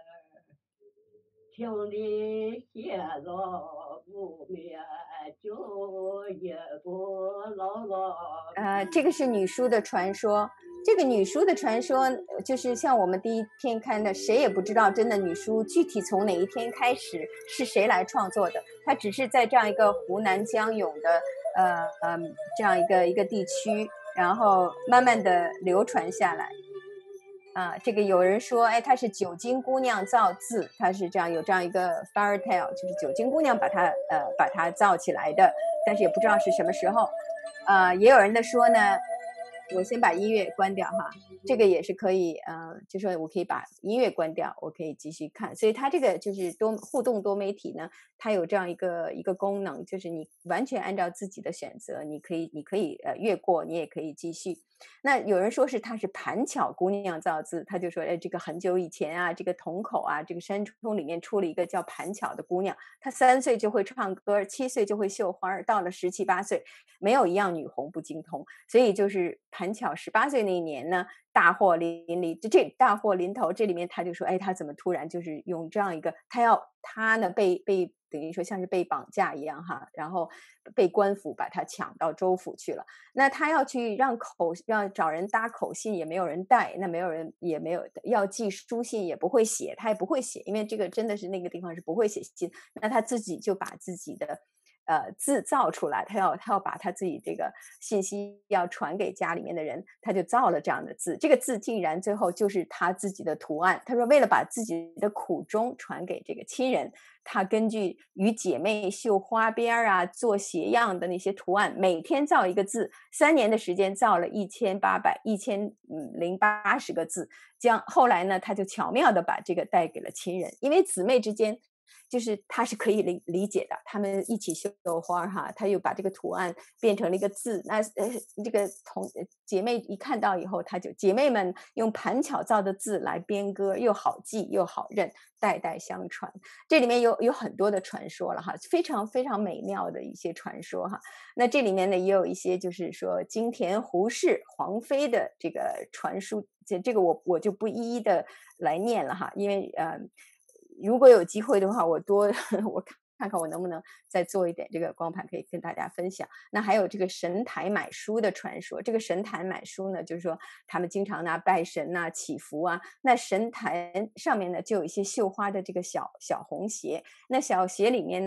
听里谢老不灭，就也不老老。 呃，这个是女书的传说。这个女书的传说，就是像我们第一天看的，谁也不知道真的女书具体从哪一天开始是谁来创作的。它只是在这样一个湖南江永的呃呃这样一个一个地区，然后慢慢的流传下来。啊，这个有人说，哎，它是九金姑娘造字，它是这样有这样一个 fairy tale， 就是九金姑娘把它呃把它造起来的，但是也不知道是什么时候。呃，也有人的说呢，我先把音乐关掉哈，这个也是可以，呃，就说我可以把音乐关掉，我可以继续看。所以它这个就是多互动多媒体呢，它有这样一个一个功能，就是你完全按照自己的选择，你可以你可以呃越过，你也可以继续。那有人说是她是盘巧姑娘造字，他就说，哎，这个很久以前啊，这个瞳口啊，这个山冲里面出了一个叫盘巧的姑娘，她三岁就会唱歌，七岁就会绣花，到了十七八岁，没有一样女红不精通，所以就是盘巧十八岁那一年呢，大祸临临，这这大祸临头，这里面他就说，哎，他怎么突然就是用这样一个，他要他呢被被。等于说像是被绑架一样哈，然后被官府把他抢到州府去了。那他要去让口让找人搭口信，也没有人带，那没有人也没有要寄书信也不会写，他也不会写，因为这个真的是那个地方是不会写信。那他自己就把自己的呃字造出来，他要他要把他自己这个信息要传给家里面的人，他就造了这样的字。这个字竟然最后就是他自己的图案。他说为了把自己的苦衷传给这个亲人，他根据与姐妹绣花边啊、做鞋样的那些图案，每天造一个字，三年的时间造了一千八百一千零八十个字。这样后来呢，他就巧妙的把这个带给了亲人，因为姊妹之间。就是他是可以理理解的，他们一起绣花哈，他又把这个图案变成了一个字，那呃这个同姐妹一看到以后，他就姐妹们用盘巧造的字来编歌，又好记又好认，代代相传。这里面有有很多的传说了哈，非常非常美妙的一些传说哈。那这里面呢也有一些就是说金田胡氏皇妃的这个传说，这这个我我就不一一的来念了哈，因为呃。如果有机会的话，我多我看看我能不能再做一点这个光盘，可以跟大家分享。那还有这个神台买书的传说，这个神台买书呢，就是说他们经常拿拜神啊、祈福啊。那神台上面呢，就有一些绣花的这个小小红鞋。那小鞋里面呢，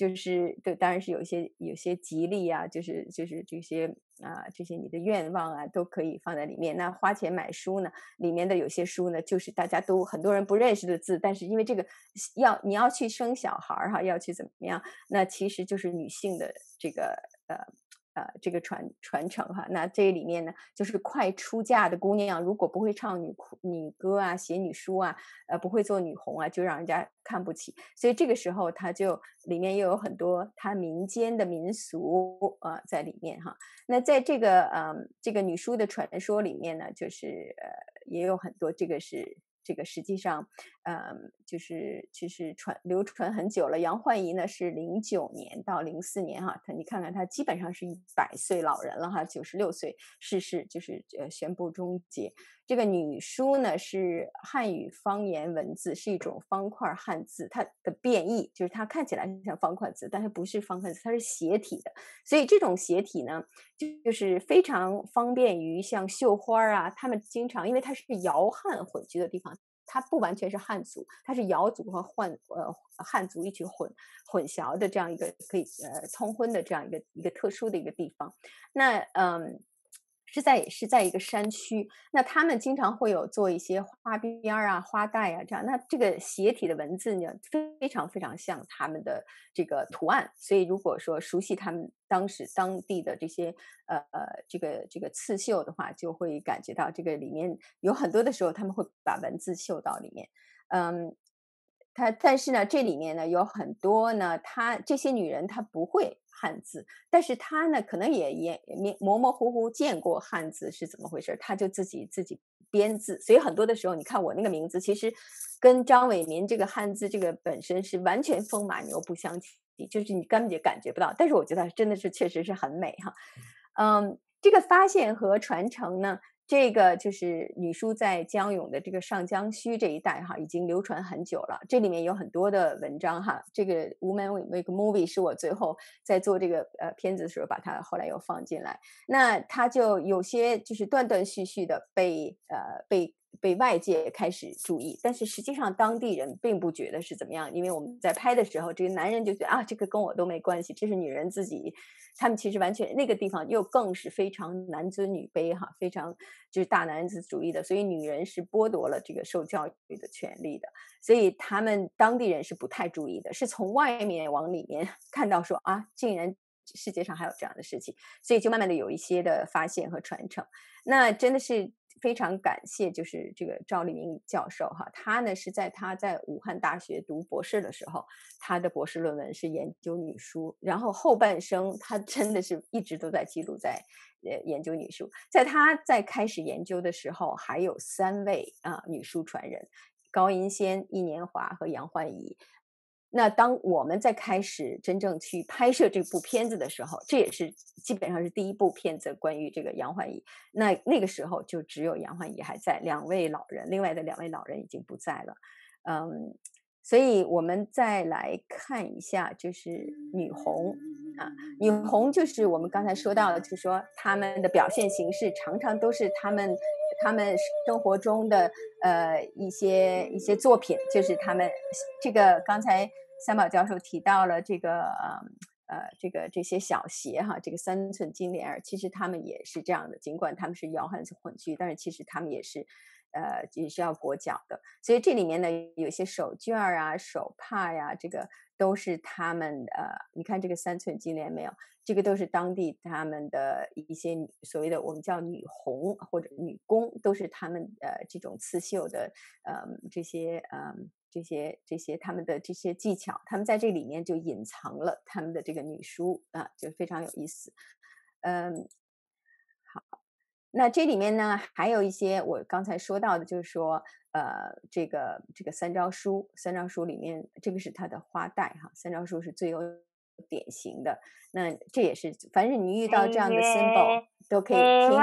就是对，当然是有一些有些吉利啊，就是就是这些啊、这些你的愿望啊都可以放在里面。那花钱买书呢，里面的有些书呢，就是大家都很多人不认识的字，但是因为这个要你要去生小孩儿哈，要去怎么样，那其实就是女性的这个呃。呃，这个传传承哈，那这里面呢，就是快出嫁的姑娘，如果不会唱女女歌啊，写女书啊，呃，不会做女红啊，就让人家看不起。所以这个时候，它就里面又有很多它民间的民俗啊、呃、在里面哈。那在这个嗯、呃、这个女书的传说里面呢，就是呃也有很多，这个是。这个实际上，嗯，就是其实传流传很久了。杨焕仪呢是零九年到零四年哈，他你看看他基本上是一百岁老人了哈，九十六岁逝世，就是呃宣布终结。这个女书呢是汉语方言文字，是一种方块汉字，它的变异就是它看起来像方块字，但是不是方块字，它是斜体的。所以这种斜体呢，就就是非常方便于像绣花啊，他们经常因为它是瑶汉混居的地方。它不完全是汉族，它是瑶族和汉呃汉族一起混混淆的这样一个可以呃通婚的这样一个一个特殊的一个地方。那嗯。是在是在一个山区，那他们经常会有做一些花边啊、花带啊这样。那这个斜体的文字呢，非常非常像他们的这个图案。所以如果说熟悉他们当时当地的这些呃呃这个这个刺绣的话，就会感觉到这个里面有很多的时候他们会把文字绣到里面。嗯，它但是呢，这里面呢有很多呢，她这些女人她不会汉字，但是她呢可能也也模模糊糊见过汉字是怎么回事，她就自己自己编字，所以很多的时候，你看我那个名字，其实跟张伟民这个汉字这个本身是完全风马牛不相及，就是你根本就感觉不到，但是我觉得真的是确实是很美哈。嗯，这个发现和传承呢。这个就是女书在江永的这个上江虚这一带哈，已经流传很久了。这里面有很多的文章哈。这个 Woman We Make Movie 是我最后在做这个呃片子的时候把它后来又放进来。那它就有些就是断断续续的被呃被被外界开始注意，但是实际上当地人并不觉得是怎么样，因为我们在拍的时候，这个男人就觉得啊，这个跟我都没关系，这是女人自己。他们其实完全那个地方又更是非常男尊女卑哈，非常就是大男子主义的，所以女人是剥夺了这个受教育的权利的，所以他们当地人是不太注意的，是从外面往里面看到说啊，竟然世界上还有这样的事情，所以就慢慢的有一些的发现和传承。那真的是非常感谢，就是这个赵立明教授哈，他呢是在他在武汉大学读博士的时候，他的博士论文是研究女书，然后后半生他真的是一直都在记录在呃研究女书。在他在开始研究的时候，还有三位啊女书传人，高银仙、易年华和杨焕仪。那当我们在开始真正去拍摄这部片子的时候，这也是基本上是第一部片子关于这个杨焕仪。那那个时候就只有杨焕仪还在，两位老人，另外的两位老人已经不在了。嗯，所以我们再来看一下，就是女红啊，女红就是我们刚才说到的，就是说他们的表现形式常常都是他们他们生活中的呃一些一些作品，就是他们这个刚才三宝教授提到了这个呃呃这个这些小鞋哈，这个三寸金莲儿，其实他们也是这样的，尽管他们是瑶汉混居，但是其实他们也是。呃，也是要裹脚的，所以这里面呢，有些手绢啊、手帕呀，这个都是他们呃，你看这个三寸金莲没有？这个都是当地他们的一些所谓的我们叫女红或者女工，都是他们呃这种刺绣的呃这些呃这些这些他们的这些技巧，他们在这里面就隐藏了他们的这个女书啊，就非常有意思。嗯，好。那这里面呢，还有一些我刚才说到的，就是说，呃，这个这个三招书，三招书里面，这个是它的花带哈，三招书是最有典型的。那这也是，凡是你遇到这样的 symbol，都可以听。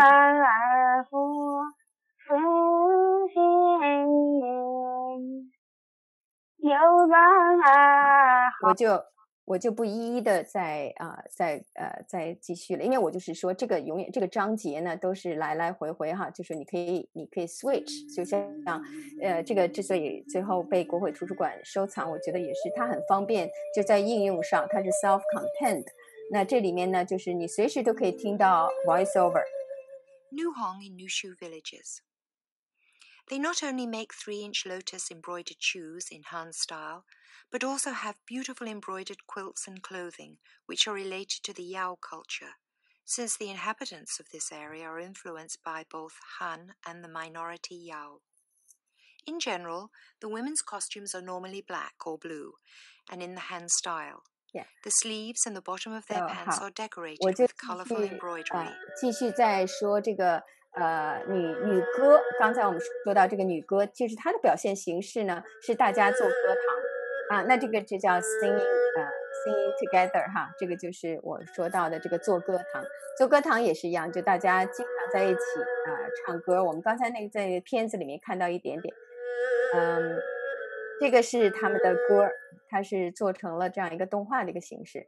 我就我就不一一的再啊、呃、再呃再继续了，因为我就是说这个永远这个章节呢都是来来回回哈，就是你可以你可以 switch， 就像呃这个之所以最后被国会图书馆收藏，我觉得也是它很方便，就在应用上它是 self contained。那这里面呢，就是你随时都可以听到 voiceover。 New Hong in Nushu villages. They not only make three-inch lotus embroidered shoes in Han style, but also have beautiful embroidered quilts and clothing, which are related to the Yao culture, since the inhabitants of this area are influenced by both Han and the minority Yao. In general, the women's costumes are normally black or blue, and in the Han style. Yeah. The sleeves and the bottom of their Oh, pants 好， are decorated 我就 with 继 colorful 续 embroidery. 呃继续再说这个呃女女歌。刚才我们说到这个女歌，就是它的表现形式呢是大家做歌堂啊，那这个就叫 singing 呃 singing together 哈，这个就是我说到的这个做歌堂。做歌堂也是一样，就大家经常在一起啊、呃、唱歌。我们刚才那个在片子里面看到一点点，嗯，这个是他们的歌，它是做成了这样一个动画的一个形式。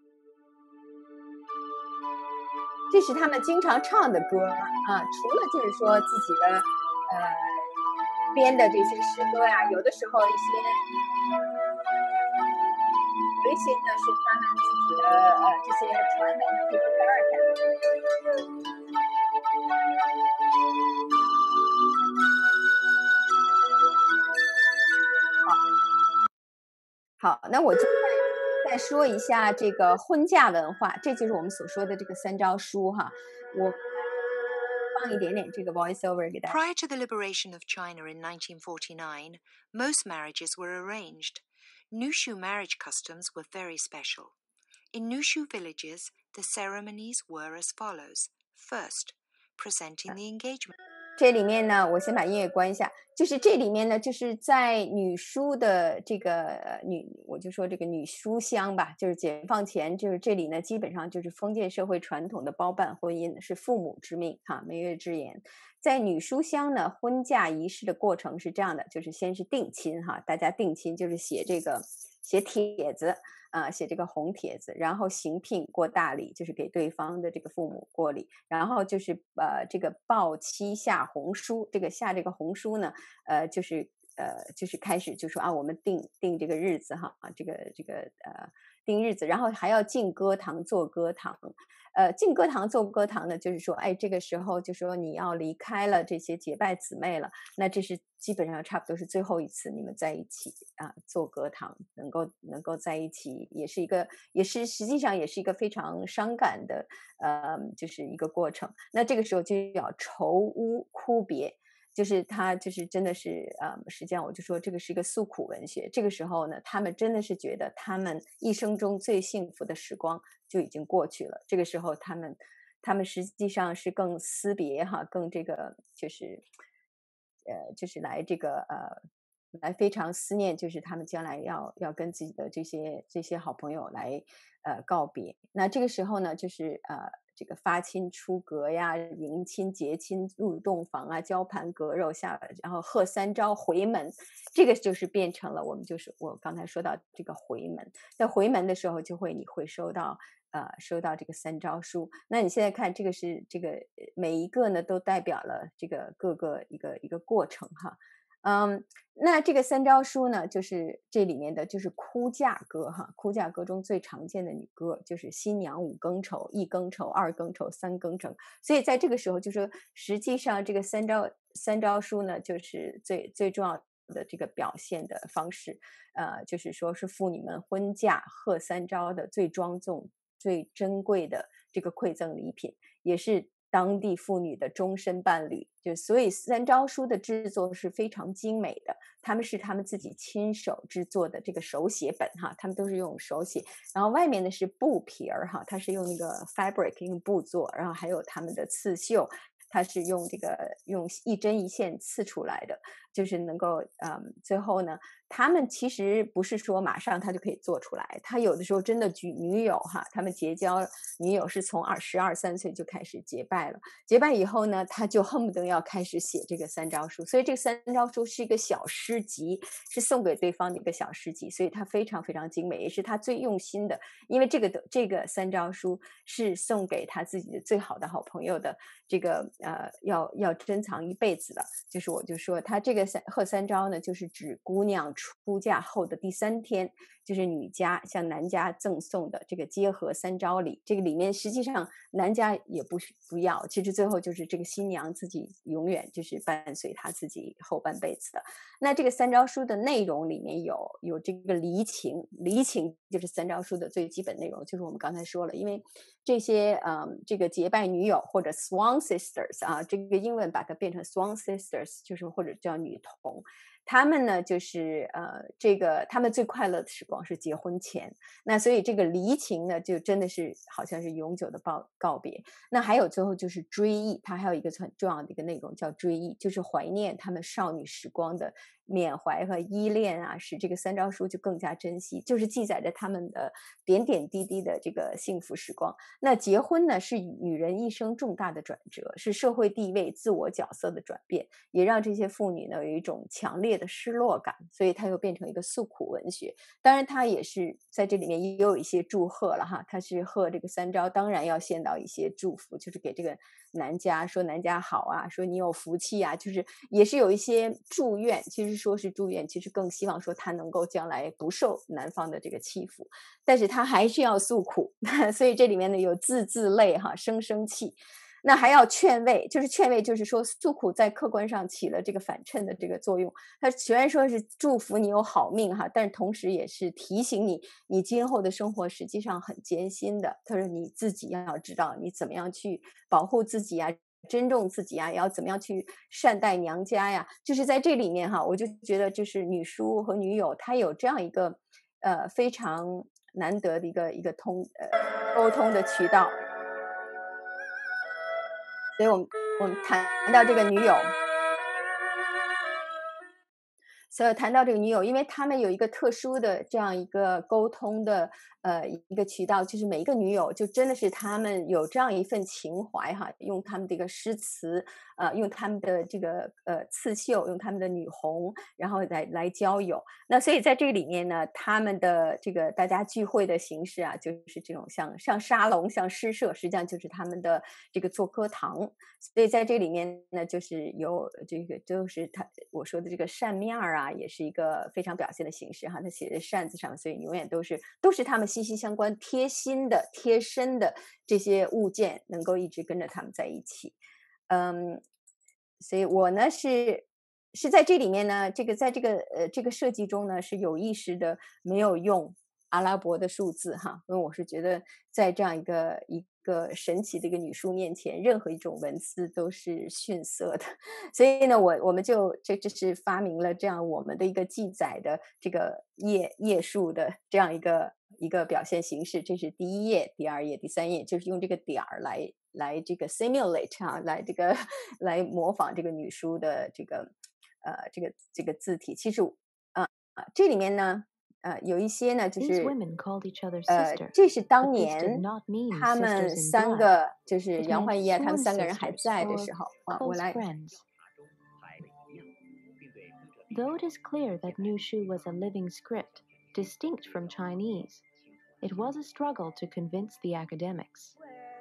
这是他们经常唱的歌啊，除了就是说自己的呃编的这些诗歌呀，有的时候一些有一些呢是他们自己的呃这些传统的，比如说 American。好，好，那我就再再说一下这个婚嫁文化，这就是我们所说的这个三诏书哈。我放一点点这个 voiceover 给大家。 Prior to the liberation of China in nineteen forty-nine, most marriages were arranged. Nushu marriage customs were very special. In Nushu villages, the ceremonies were as follows. First, presenting the engagement. 这里面呢，我先把音乐关一下。就是这里面呢，就是在女书的这个呃女，我就说这个女书乡吧，就是解放前，就是这里呢，基本上就是封建社会传统的包办婚姻，是父母之命哈，媒妁之言。在女书乡呢，婚嫁仪式的过程是这样的，就是先是定亲哈，大家定亲就是写这个写帖子。啊，写这个红帖子，然后行聘过大礼，就是给对方的这个父母过礼，然后就是呃这个报期下红书，这个下这个红书呢，呃就是呃就是开始就说啊，我们定定这个日子哈，啊这个这个呃定日子，然后还要进歌堂做歌堂。呃，进歌堂做歌堂呢，就是说，哎，这个时候就说你要离开了这些结拜姊妹了，那这是基本上差不多是最后一次你们在一起啊，做歌堂，能够能够在一起，也是一个，也是实际上也是一个非常伤感的，呃，就是一个过程。那这个时候就要愁呜哭别。就是他就是真的是呃，实际上我就说这个是一个诉苦文学。这个时候呢，他们真的是觉得他们一生中最幸福的时光就已经过去了。这个时候他们他们实际上是更思别哈，更这个就是呃就是来这个呃来非常思念，就是他们将来要要跟自己的这些这些好朋友来呃告别。那这个时候呢，就是呃这个发亲出阁呀，迎亲结亲入洞房啊，交盘割肉下，然后贺三朝回门，这个就是变成了我们就是我刚才说到这个回门。在回门的时候，就会你会收到呃收到这个三诏书。那你现在看这个是这个每一个呢都代表了这个各个一个一个过程哈。嗯，那这个三诏书呢，就是这里面的就是哭嫁歌哈，哭嫁歌中最常见的女歌就是新娘五更愁、一更愁、二更愁、三更成。所以在这个时候，就说实际上这个三诏三诏书呢，就是最最重要的这个表现的方式，呃，就是说是妇女们婚嫁贺三朝的最庄重、最珍贵的这个馈赠礼品，也是当地妇女的终身伴侣。就所以三诏书的制作是非常精美的，他们是他们自己亲手制作的这个手写本哈，他们都是用手写，然后外面的是布皮儿哈，它是用那个 fabric 用布做，然后还有他们的刺绣， 它是用这个用一针一线刺出来的，就是能够嗯，最后呢，他们其实不是说马上他就可以做出来，他有的时候真的举女友哈，他们结交女友是从二十二三岁就开始结拜了，结拜以后呢，他就恨不得要开始写这个三招书，所以这个三招书是一个小诗集，是送给对方的一个小诗集，所以它非常非常精美，也是他最用心的，因为这个的这个三招书是送给他自己的最好的好朋友的，这个呃要要珍藏一辈子的，就是我就说他这个三贺三招呢，就是指姑娘出嫁后的第三天，就是女家向男家赠送的这个结合三招礼，这个里面实际上男家也不不要，其实最后就是这个新娘自己永远就是伴随她自己后半辈子的。那这个三招书的内容里面有有这个离情，离情就是三招书的最基本内容，就是我们刚才说了，因为这些嗯这个结拜女友或者 swan sisters 啊，这个英文把它变成 swan sisters， 就是或者叫女童。他们呢，就是呃，这个他们最快乐的时光是结婚前，那所以这个离情呢，就真的是好像是永久的告告别。那还有最后就是追忆，它还有一个很重要的一个内容叫追忆，就是怀念他们少女时光的缅怀和依恋啊，使这个三招书就更加珍惜，就是记载着他们的点点滴滴的这个幸福时光。那结婚呢，是女人一生重大的转折，是社会地位、自我角色的转变，也让这些妇女呢有一种强烈的失落感，所以它又变成一个诉苦文学。当然，它也是在这里面也有一些祝贺了哈，它是贺这个三招，当然要献到一些祝福，就是给这个男家说男家好啊，说你有福气啊，就是也是有一些祝愿，其实说是祝愿，其实更希望说他能够将来不受男方的这个欺负，但是他还是要诉苦，所以这里面呢有字字泪哈，声声气。那还要劝慰，就是劝慰，就是说诉苦在客观上起了这个反衬的这个作用。它虽然说是祝福你有好命哈，但是同时也是提醒你，你今后的生活实际上很艰辛的。他说你自己要知道你怎么样去保护自己啊，珍重自己啊，也要怎么样去善待娘家呀。就是在这里面哈，我就觉得就是女书和女友，她有这样一个呃非常难得的一个一个通呃沟通的渠道。所以我们我们谈到这个女友，所以谈到这个女友，因为他们有一个特殊的这样一个沟通的呃一个渠道，就是每一个女友就真的是他们有这样一份情怀哈，用他们这个诗词，呃，用他们的这个呃刺绣，用他们的女红，然后来来交友。那所以在这个里面呢，他们的这个大家聚会的形式啊，就是这种像像沙龙、像诗社，实际上就是他们的这个做歌堂。所以在这里面呢，就是有这个就是他我说的这个扇面儿啊，也是一个非常表现的形式哈。他写在扇子上，所以永远都是都是他们息息相关、贴心的、贴身的这些物件，能够一直跟着他们在一起。嗯，所以我呢是是在这里面呢，这个在这个呃这个设计中呢，是有意识的没有用阿拉伯的数字哈，因为我是觉得在这样一个一个神奇的一个女书面前，任何一种文字都是逊色的，所以呢，我我们就这这是发明了这样我们的一个记载的这个页页数的这样一个一个表现形式，这是第一页、第二页、第三页，就是用这个点儿来来这个 simulate 啊，来这个来模仿这个女书的这个呃这个这个字体。其实啊啊这里面呢。呃，有一些呢，就是呃，这是当年他们三个，就是杨焕一啊，他们三个人还在的时候啊，我来。 Though it is clear that Nushu was a living script, distinct from Chinese, it was a struggle to convince the academics.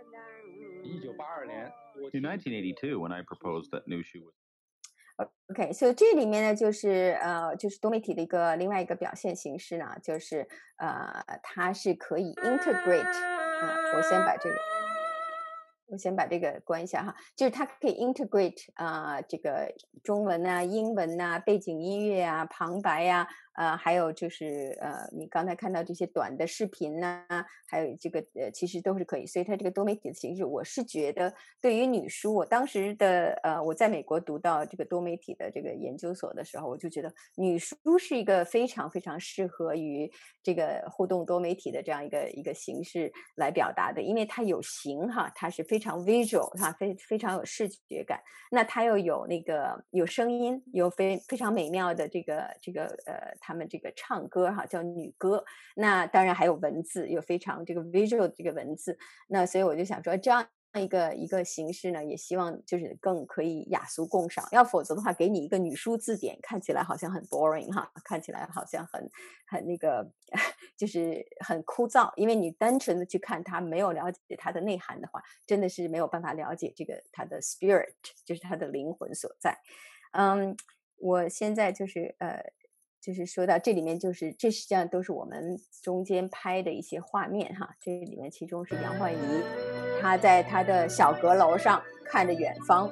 In nineteen eighty-two, when I proposed that Nushu was OK， 所以这里面呢，就是呃，就是多媒体的一个另外一个表现形式呢，就是呃，它是可以 integrate 啊、呃，我先把这个，我先把这个关一下哈，就是它可以 integrate 啊、呃，这个中文啊、英文啊、背景音乐啊、旁白呀、 呃，还有就是呃，你刚才看到这些短的视频呢，还有这个呃，其实都是可以。所以它这个多媒体的形式，我是觉得对于女书，我当时的呃，我在美国读到这个多媒体的这个研究所的时候，我就觉得女书是一个非常非常适合于这个互动多媒体的这样一个一个形式来表达的，因为它有形哈，它是非常 visual 哈，非非常有视觉感。那它又有那个有声音，有非非常美妙的这个这个呃，他们这个唱歌哈，叫女歌。那当然还有文字，有非常这个 visual 的这个文字。那所以我就想说，这样一个一个形式呢，也希望就是更可以雅俗共赏。要否则的话，给你一个女书字典，看起来好像很 boring 哈，看起来好像很很那个，就是很枯燥。因为你单纯的去看它，没有了解它的内涵的话，真的是没有办法了解这个它的 spirit， 就是它的灵魂所在。嗯，我现在就是呃。就是说到这里面，就是这实际上都是我们中间拍的一些画面哈。这里面其中是杨焕仪，她在她的小阁楼上看着远方，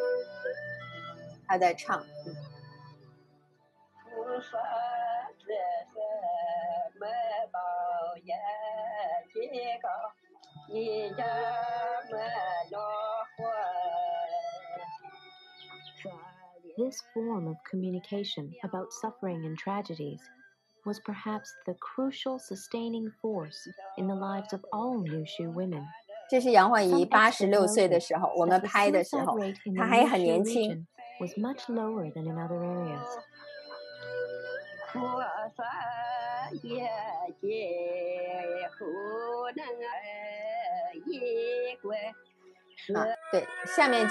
她在唱。嗯 This form of communication about suffering and tragedies was perhaps the crucial sustaining force in the lives of all Nushu women. 这是杨焕仪 Some 八十 experts 六岁的 noted 时候，我 that 们 the 拍的时 suicide 候， rate in the 她还很 Nushu 年轻。 region was much lower than in other areas. 啊，对，下面就。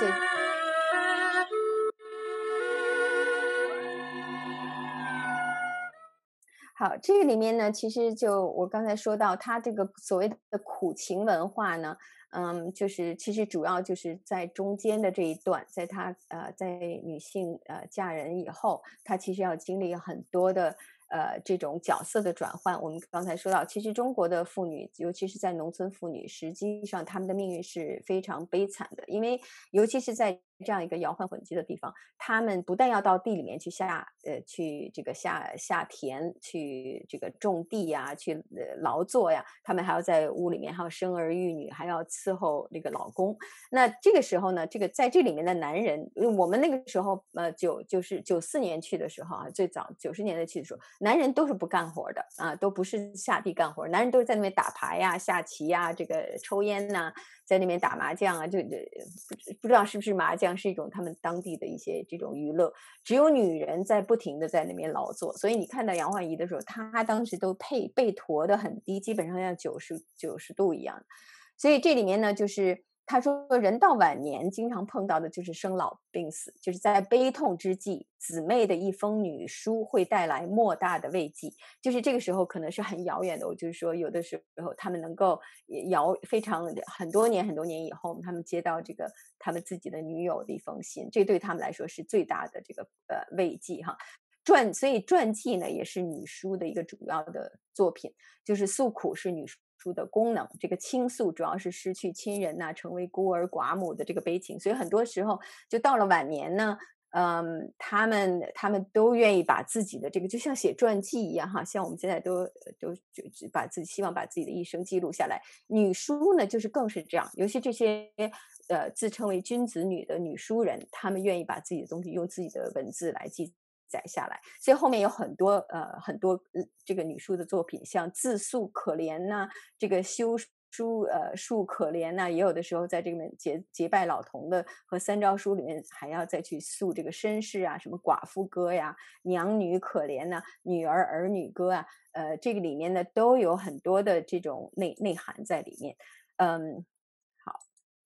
好，这个里面呢，其实就我刚才说到，它这个所谓的苦情文化呢，嗯，就是其实主要就是在中间的这一段，在她呃，在女性呃嫁人以后，她其实要经历很多的呃这种角色的转换。我们刚才说到，其实中国的妇女，尤其是在农村妇女，实际上她们的命运是非常悲惨的，因为尤其是在这样一个摇换混居的地方，他们不但要到地里面去下呃去这个下下田去这个种地呀，去呃劳作呀，他们还要在屋里面还要生儿育女，还要伺候这个老公。那这个时候呢，这个在这里面的男人，我们那个时候呃九就是九四年去的时候啊，最早九十年代去的时候，男人都是不干活的啊，都不是下地干活，男人都是在那边打牌呀、下棋呀、这个抽烟呐、在那边打麻将啊，就不不知道是不是麻将是一种他们当地的一些这种娱乐，只有女人在不停的在那边劳作。所以你看到杨焕仪的时候，她当时都背背驼的很低，基本上像九十九十度一样。所以这里面呢，就是他说人到晚年经常碰到的就是生老病死，就是在悲痛之际，姊妹的一封女书会带来莫大的慰藉。就是这个时候可能是很遥远的，我就是说有的时候他们能够遥非常很多年很多年以后，他们接到这个他们自己的女友的一封信，这对他们来说是最大的这个呃慰藉哈。传所以传记呢也是女书的一个主要的作品，就是诉苦是女书的功能，这个倾诉主要是失去亲人呐、啊，成为孤儿寡母的这个悲情。所以很多时候就到了晚年呢，嗯，他们他们都愿意把自己的这个就像写传记一样哈，像我们现在都都就把自己希望把自己的一生记录下来。女书呢就是更是这样，尤其这些呃自称为君子女的女书人，他们愿意把自己的东西用自己的文字来记载下来。所以后面有很多呃很多、呃、这个女书的作品，像自诉可怜呐、啊，这个修书呃述可怜呐、啊，也有的时候在这个结结拜老童的和三朝书里面还要再去诉这个身世啊，什么寡妇歌呀、娘女可怜呐、啊、女儿儿女歌啊，呃这个里面呢都有很多的这种内内涵在里面。嗯，好。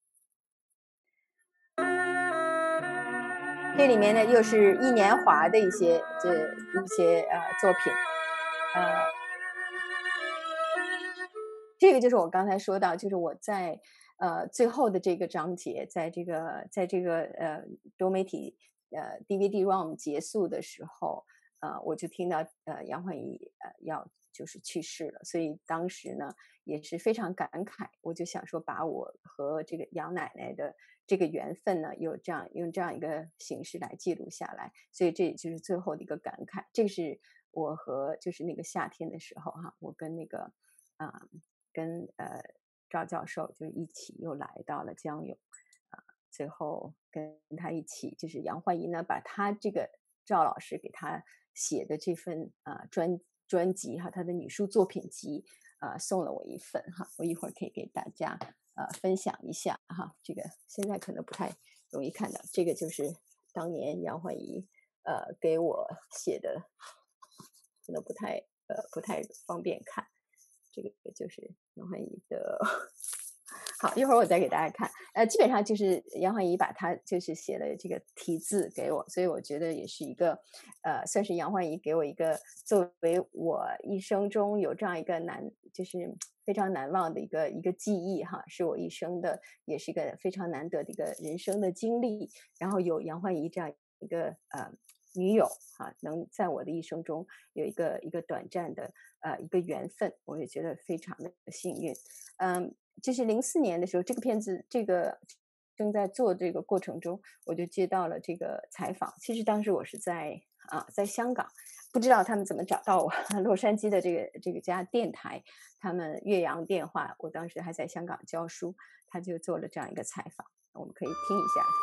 这里面呢又是易年华的一些这一些呃作品，呃，这个就是我刚才说到，就是我在呃最后的这个章节，在这个在这个呃多媒体呃 D V D ROM 结束的时候，呃我就听到呃杨焕仪呃要就是去世了，所以当时呢也是非常感慨，我就想说把我和这个杨奶奶的这个缘分呢，有这样用这样一个形式来记录下来，所以这也就是最后的一个感慨。这是我和就是那个夏天的时候哈，我跟那个啊、呃、跟呃赵教授就一起又来到了江永啊、呃，最后跟他一起就是杨焕仪呢，把他这个赵老师给他写的这份啊、呃、专专辑哈，他的女书作品集啊、呃、送了我一份哈，我一会儿可以给大家呃分享一下哈，这个现在可能不太容易看到，这个就是当年杨焕仪呃给我写的，可能不太呃不太方便看，这个就是杨焕仪的。好，一会儿我再给大家看。呃，基本上就是杨焕仪把他就是写了这个题字给我，所以我觉得也是一个，呃，算是杨焕仪给我一个作为我一生中有这样一个难，就是非常难忘的一个一个记忆哈，是我一生的，也是一个非常难得的一个人生的经历。然后有杨焕仪这样一个呃女友哈，能在我的一生中有一个一个短暂的呃一个缘分，我也觉得非常的幸运。嗯。就是零四年的时候，这个片子这个正在做这个过程中，我就接到了这个采访。其实当时我是在啊，在香港，不知道他们怎么找到我。洛杉矶的这个这个家电台，他们越洋电话，我当时还在香港教书，他就做了这样一个采访，我们可以听一下。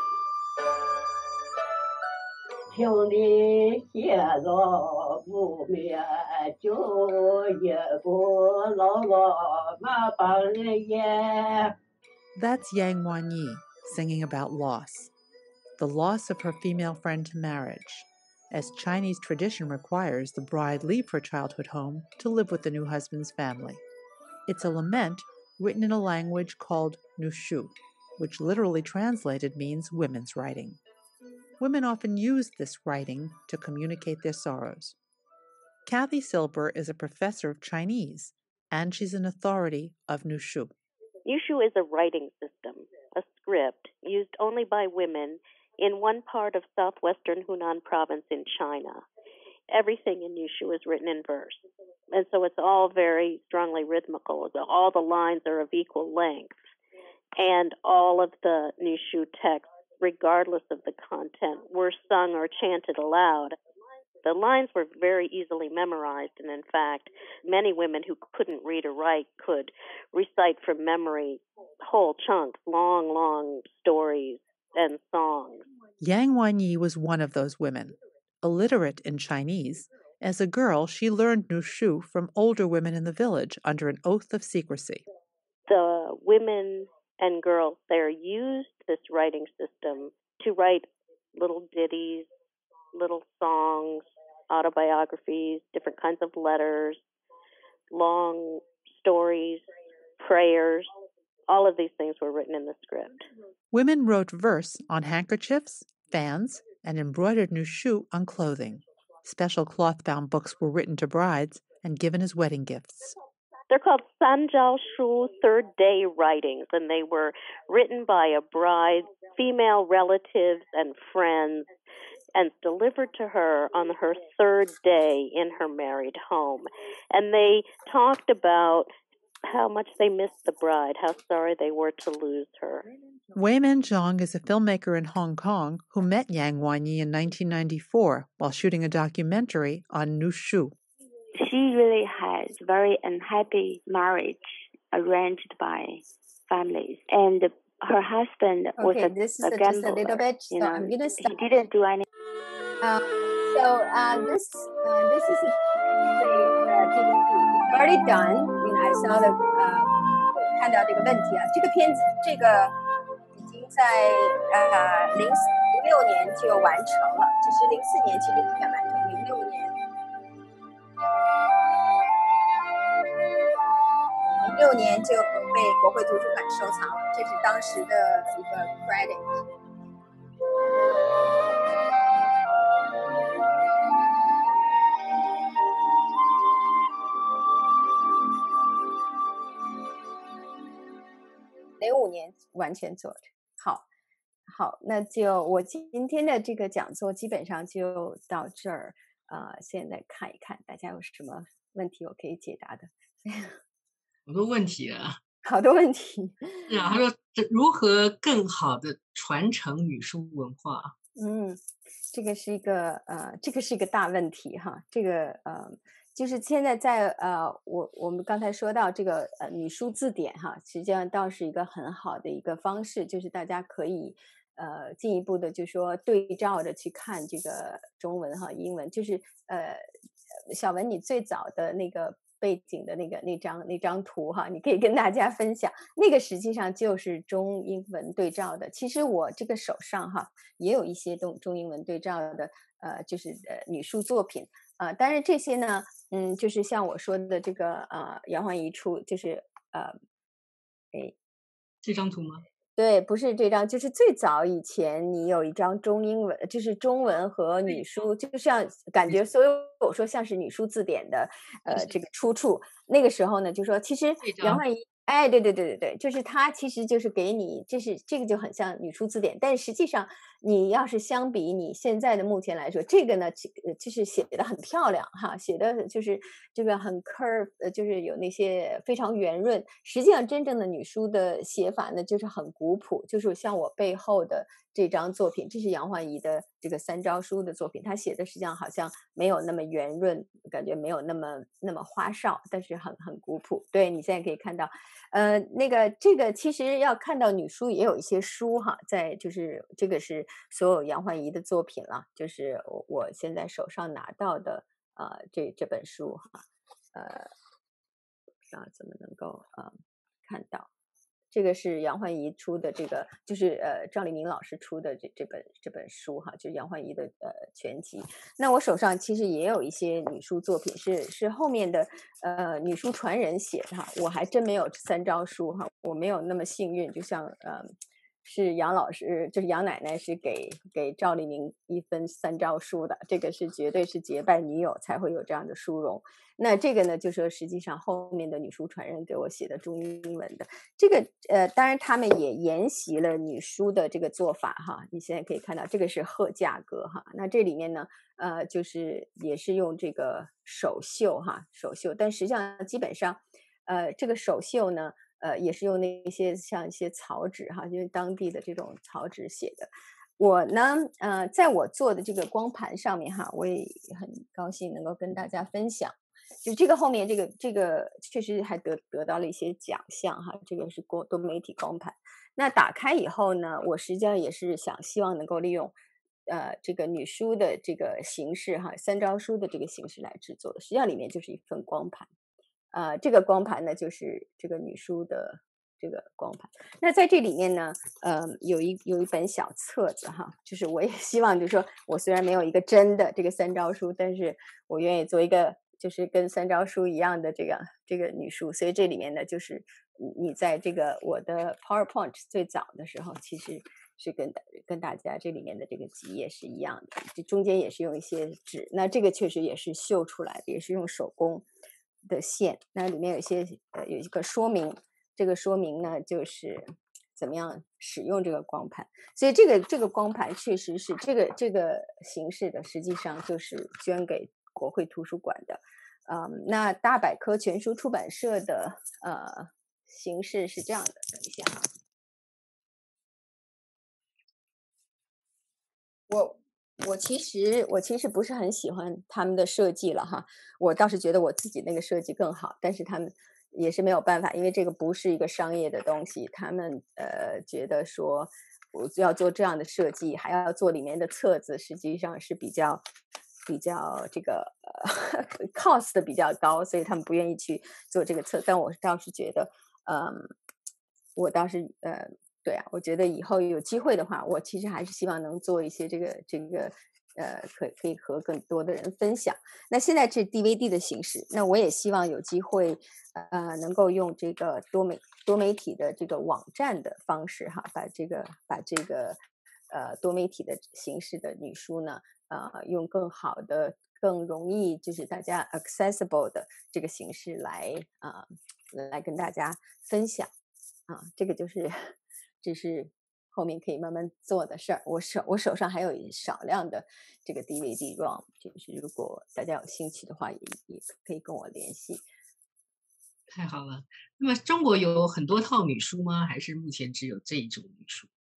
兄弟谢老不灭，就也不老我马帮人也。 That's Yang Wanyi singing about loss, the loss of her female friend to marriage. As Chinese tradition requires, the bride leave her childhood home to live with the new husband's family. It's a lament written in a language called Nushu, which literally translated means women's writing. Women often use this writing to communicate their sorrows. Kathy Silber is a professor of Chinese, and she's an authority of Nushu. Nushu is a writing system, a script used only by women in one part of southwestern Hunan province in China. Everything in Nushu is written in verse, and so it's all very strongly rhythmical. All the lines are of equal length, and all of the Nushu texts, regardless of the content, were sung or chanted aloud. The lines were very easily memorized, and in fact, many women who couldn't read or write could recite from memory whole chunks, long, long stories and songs. Yang Wanyi was one of those women. Illiterate in Chinese, as a girl, she learned Nushu from older women in the village under an oath of secrecy. The women and girls there used this writing system to write little ditties, little songs, autobiographies, different kinds of letters, long stories, prayers. All of these things were written in the script. Women wrote verse on handkerchiefs, fans, and embroidered Nushu on clothing. Special cloth-bound books were written to brides and given as wedding gifts. They're called Sanjiao Shu, third day writings, and they were written by a bride's female relatives and friends and delivered to her on her third day in her married home. And they talked about how much they missed the bride, how sorry they were to lose her. Weiman Zhang is a filmmaker in Hong Kong who met Yang Wanyi in nineteen ninety-four while shooting a documentary on Nushu. She really has very unhappy marriage arranged by families, and her husband okay, was a, this is a a, gambler. just a little bit, so you know, I'm gonna stop. He didn't do any. Uh, so uh, this uh, this is a, the uh, already done. You know, I saw the 呃、uh, 看到这个问题啊，这个片子这个已经在呃零零六年就完成了，就是零四年其实才完成，零六年零六年就被国会图书馆收藏了，这是当时的一个 credit。零五年完全做的好，好，那就我今天的这个讲座基本上就到这儿。呃，现在看一看大家有什么问题我可以解答的。 好多问题啊， 好多问题。 是啊，他说这如何更好的传承女书文化？ 嗯， 这个是一个呃，这个是一个大问题哈。这个呃，就是现在在呃，我我们刚才说到这个呃女书字典哈，实际上倒是一个很好的一个方式，就是大家可以呃进一步的就说对照着去看这个中文哈英文，就是呃小文你最早的那个背景的那个那张那张图哈，你可以跟大家分享，那个实际上就是中英文对照的。其实我这个手上哈也有一些中中英文对照的呃就是呃女书作品啊、呃，当然这些呢嗯就是像我说的这个呃杨焕仪出就是呃诶这张图吗？ 对，不是这张，就是最早以前你有一张中英文，就是中文和女书，就像感觉，所以我说像是女书字典的呃这个出处。那个时候呢，就说其实杨焕仪，哎，对对对对对，就是它其实就是给你，这是这个就很像女书字典，但实际上你要是相比你现在的目前来说，这个呢其就是写的很漂亮哈，写的就是这个很 curve，呃，就是有那些非常圆润。实际上真正的女书的写法呢，就是很古朴，就是像我背后的这张作品，这是杨焕仪的这个三招书的作品，她写的实际上好像没有那么圆润，感觉没有那么那么花哨，但是很很古朴。对，你现在可以看到，呃，那个这个其实要看到女书也有一些书哈，在就是这个是所有杨焕仪的作品了，就是我我现在手上拿到的呃这这本书哈，呃，不知道怎么能够呃看到。这个是杨焕仪出的，这个就是呃赵丽明老师出的这这本这本书哈，就是杨焕仪的呃全集。那我手上其实也有一些女书作品，是是后面的呃女书传人写的哈，我还真没有三招书哈，我没有那么幸运，就像呃是杨老师，就是杨奶奶是给给赵丽明一分三招书的，这个是绝对是结拜女友才会有这样的殊荣。那这个呢，就说实际上后面的女书传人给我写的中英文的，这个呃，当然他们也沿袭了女书的这个做法哈。你现在可以看到，这个是贺价格哈。那这里面呢，呃，就是也是用这个手绣哈，手绣，但实际上基本上，呃，这个手绣呢，呃，也是用那些像一些草纸哈，就是当地的这种草纸写的。我呢，呃，在我做的这个光盘上面哈，我也很高兴能够跟大家分享。就这个后面这个这个确实还得得到了一些奖项哈，这个是多多媒体光盘。那打开以后呢，我实际上也是想希望能够利用呃这个女书的这个形式哈，三招书的这个形式来制作的。实际上里面就是一份光盘，呃，这个光盘呢就是这个女书的这个光盘。那在这里面呢，呃，有一有一本小册子哈，就是我也希望就是说我虽然没有一个真的这个三招书，但是我愿意做一个。就是跟三招书一样的这个这个女书，所以这里面呢，就是你在这个我的 PowerPoint 最早的时候，其实是跟跟大家这里面的这个几页是一样的，这中间也是用一些纸，那这个确实也是绣出来的，也是用手工的线，那里面有一些呃有一个说明，这个说明呢就是怎么样使用这个光盘，所以这个这个光盘确实是这个这个形式的，实际上就是捐给国会图书馆的。嗯，那大百科全书出版社的呃形式是这样的，等一下哈，我我其实我其实不是很喜欢他们的设计了哈，我倒是觉得我自己那个设计更好，但是他们也是没有办法，因为这个不是一个商业的东西，他们呃觉得说我要做这样的设计，还要做里面的册子，实际上是比较。比较这个呃 cost 比较高，所以他们不愿意去做这个册。但我倒是觉得，嗯，我倒是呃，对啊，我觉得以后有机会的话，我其实还是希望能做一些这个这个呃，可可以和更多的人分享。那现在是 D V D 的形式，那我也希望有机会呃，能够用这个多媒多媒体的这个网站的方式哈，把这个把这个呃多媒体的形式的女书呢。呃，用更好的、更容易，就是大家 accessible 的这个形式来啊、呃，来跟大家分享啊，这个就是这是后面可以慢慢做的事儿。我手我手上还有少量的这个 D V D ROM， 就是如果大家有兴趣的话，也也可以跟我联系。 太好了。那么中国有很多套女书吗？还是目前只有这一种女书？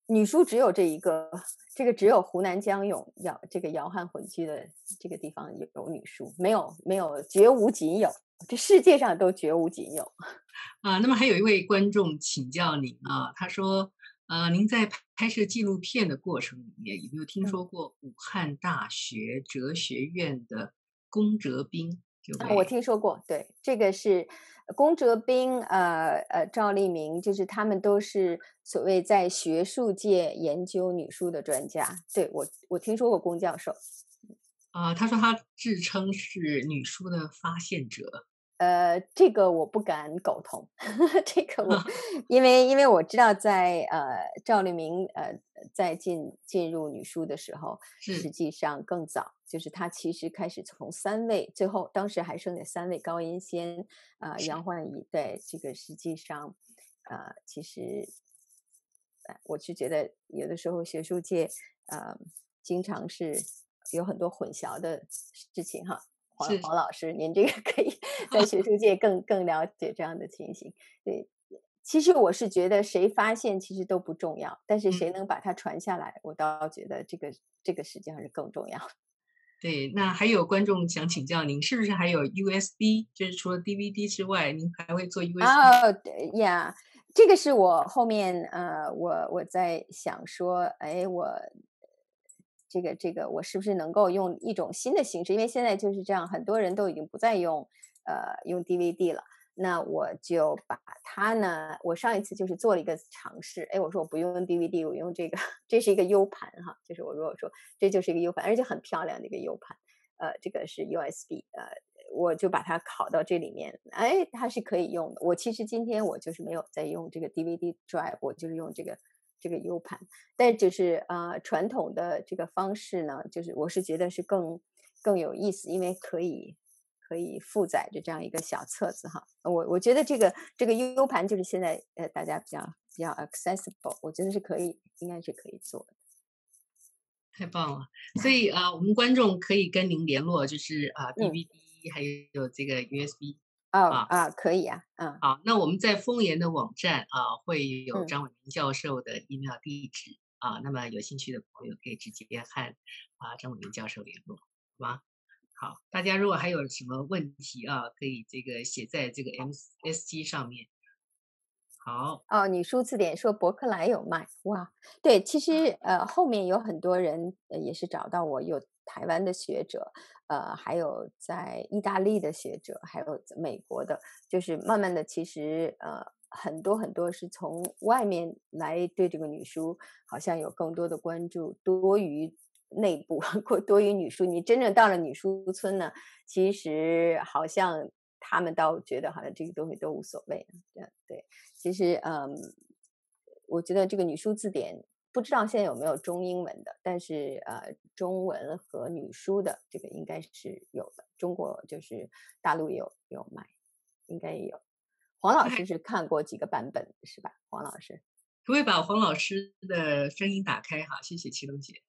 女书只有这一个，这个只有湖南江永姚这个姚汉混居的这个地方有有女书，没有没有，绝无仅有，这世界上都绝无仅有。 啊，那么还有一位观众请教您啊，他说，呃，您在拍摄纪录片的过程里面，有没有听说过武汉大学哲学院的龚哲彬这啊，我位？ 听说过，对，这个是龚哲彬，呃呃，赵立明，就是他们都是所谓在学术界研究女书的专家。对，我我听说过龚教授。 啊，他说他自称是女书的发现者。 呃，这个我不敢苟同，这个我，因为因为我知道在呃赵立明呃在进进入女书的时候，实是际上更早，就是他其实开始从三位，最后当时还剩下三位高音仙，呃是杨焕仪，对，这个实际上，呃其实，呃我是觉得有的时候学术界呃经常是有很多混淆的事情哈。黄是黄老师，您这个可以在学术界更更了解这样的情形。对，其实我是觉得谁发现其实都不重要，但是谁嗯， 能把它传下来，我倒觉得这个这个实际上是更重要。 对。那还有观众想请教您，是不是还有 U S B？就是除了 D V D 之外，您还会做 U S B？ 哦，对呀，这个是我后面呃，我我在想说，哎，我这个这个我是不是能够用一种新的形式？因为现在就是这样，很多人都已经不再用呃用 D V D 了。那我就把它呢，我上一次就是做了一个尝试，哎，我说我不用 D V D，我用这个，这是一个 U 盘哈，就是我如果说这就是一个 U 盘，而且很漂亮的一个 U 盘，呃，这个是 U S B，呃，我就把它拷到这里面，哎，它是可以用的。我其实今天我就是没有在用这个 D V D drive，我就是用这个这个 U 盘，但就是呃传统的这个方式呢，就是我是觉得是更更有意思，因为可以可以负载着这样一个小册子哈。我我觉得这个这个 U 盘就是现在呃大家比较比较 accessible，我觉得是可以，应该是可以做的。 太棒了！所以啊、呃我们观众可以跟您联络，就是啊、 嗯， D V D 还有这个 U S B 啊。 哦啊，可以啊，嗯好，那我们在丰研的网站啊会有嗯张伟明教授的 email 地址啊，那么有兴趣的朋友可以直接和啊张伟明教授联络，好吗？好，大家如果还有什么问题啊，可以这个写在这个 M S G 上面。好， 哦，女书字典说博客来有卖，哇，对，其实呃后面有很多人呃也是找到我，有台湾的学者，呃，还有在意大利的学者，还有在美国的，就是慢慢的，其实呃很多很多是从外面来对这个女书好像有更多的关注，多于内部或多于女书。你真正到了女书村呢，其实好像他们倒觉得好像这个东西都无所谓，这样对。其实，嗯，我觉得这个女书字典不知道现在有没有中英文的，但是呃，中文和女书的这个应该是有的。中国就是大陆也有有卖，应该也有。黄老师是看过几个版本是吧？黄老师， 可不可以把黄老师的声音打开哈？谢谢祁龙姐。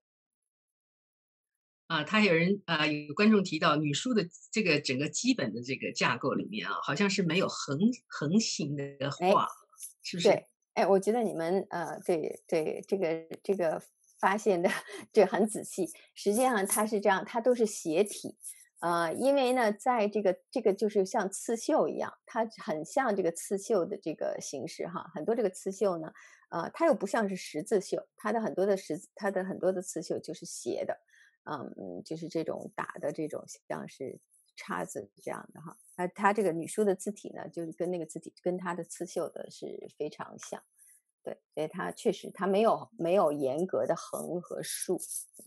啊，他有人啊，有观众提到女书的这个整个基本的这个架构里面啊，好像是没有横横行的哎， 画，是不是？ 对，哎，我觉得你们呃，对对，这个这个发现的这很仔细。实际上它是这样，它都是斜体，呃，因为呢，在这个这个就是像刺绣一样，它很像这个刺绣的这个形式哈。很多这个刺绣呢，呃，它又不像是十字绣，它的很多的十字，它的很多的刺绣就是斜的，嗯，就是这种打的这种像是叉子这样的哈。那它这个女书的字体呢，就是跟那个字体跟它的刺绣的是非常像，对，所以它确实它没有没有严格的横和竖。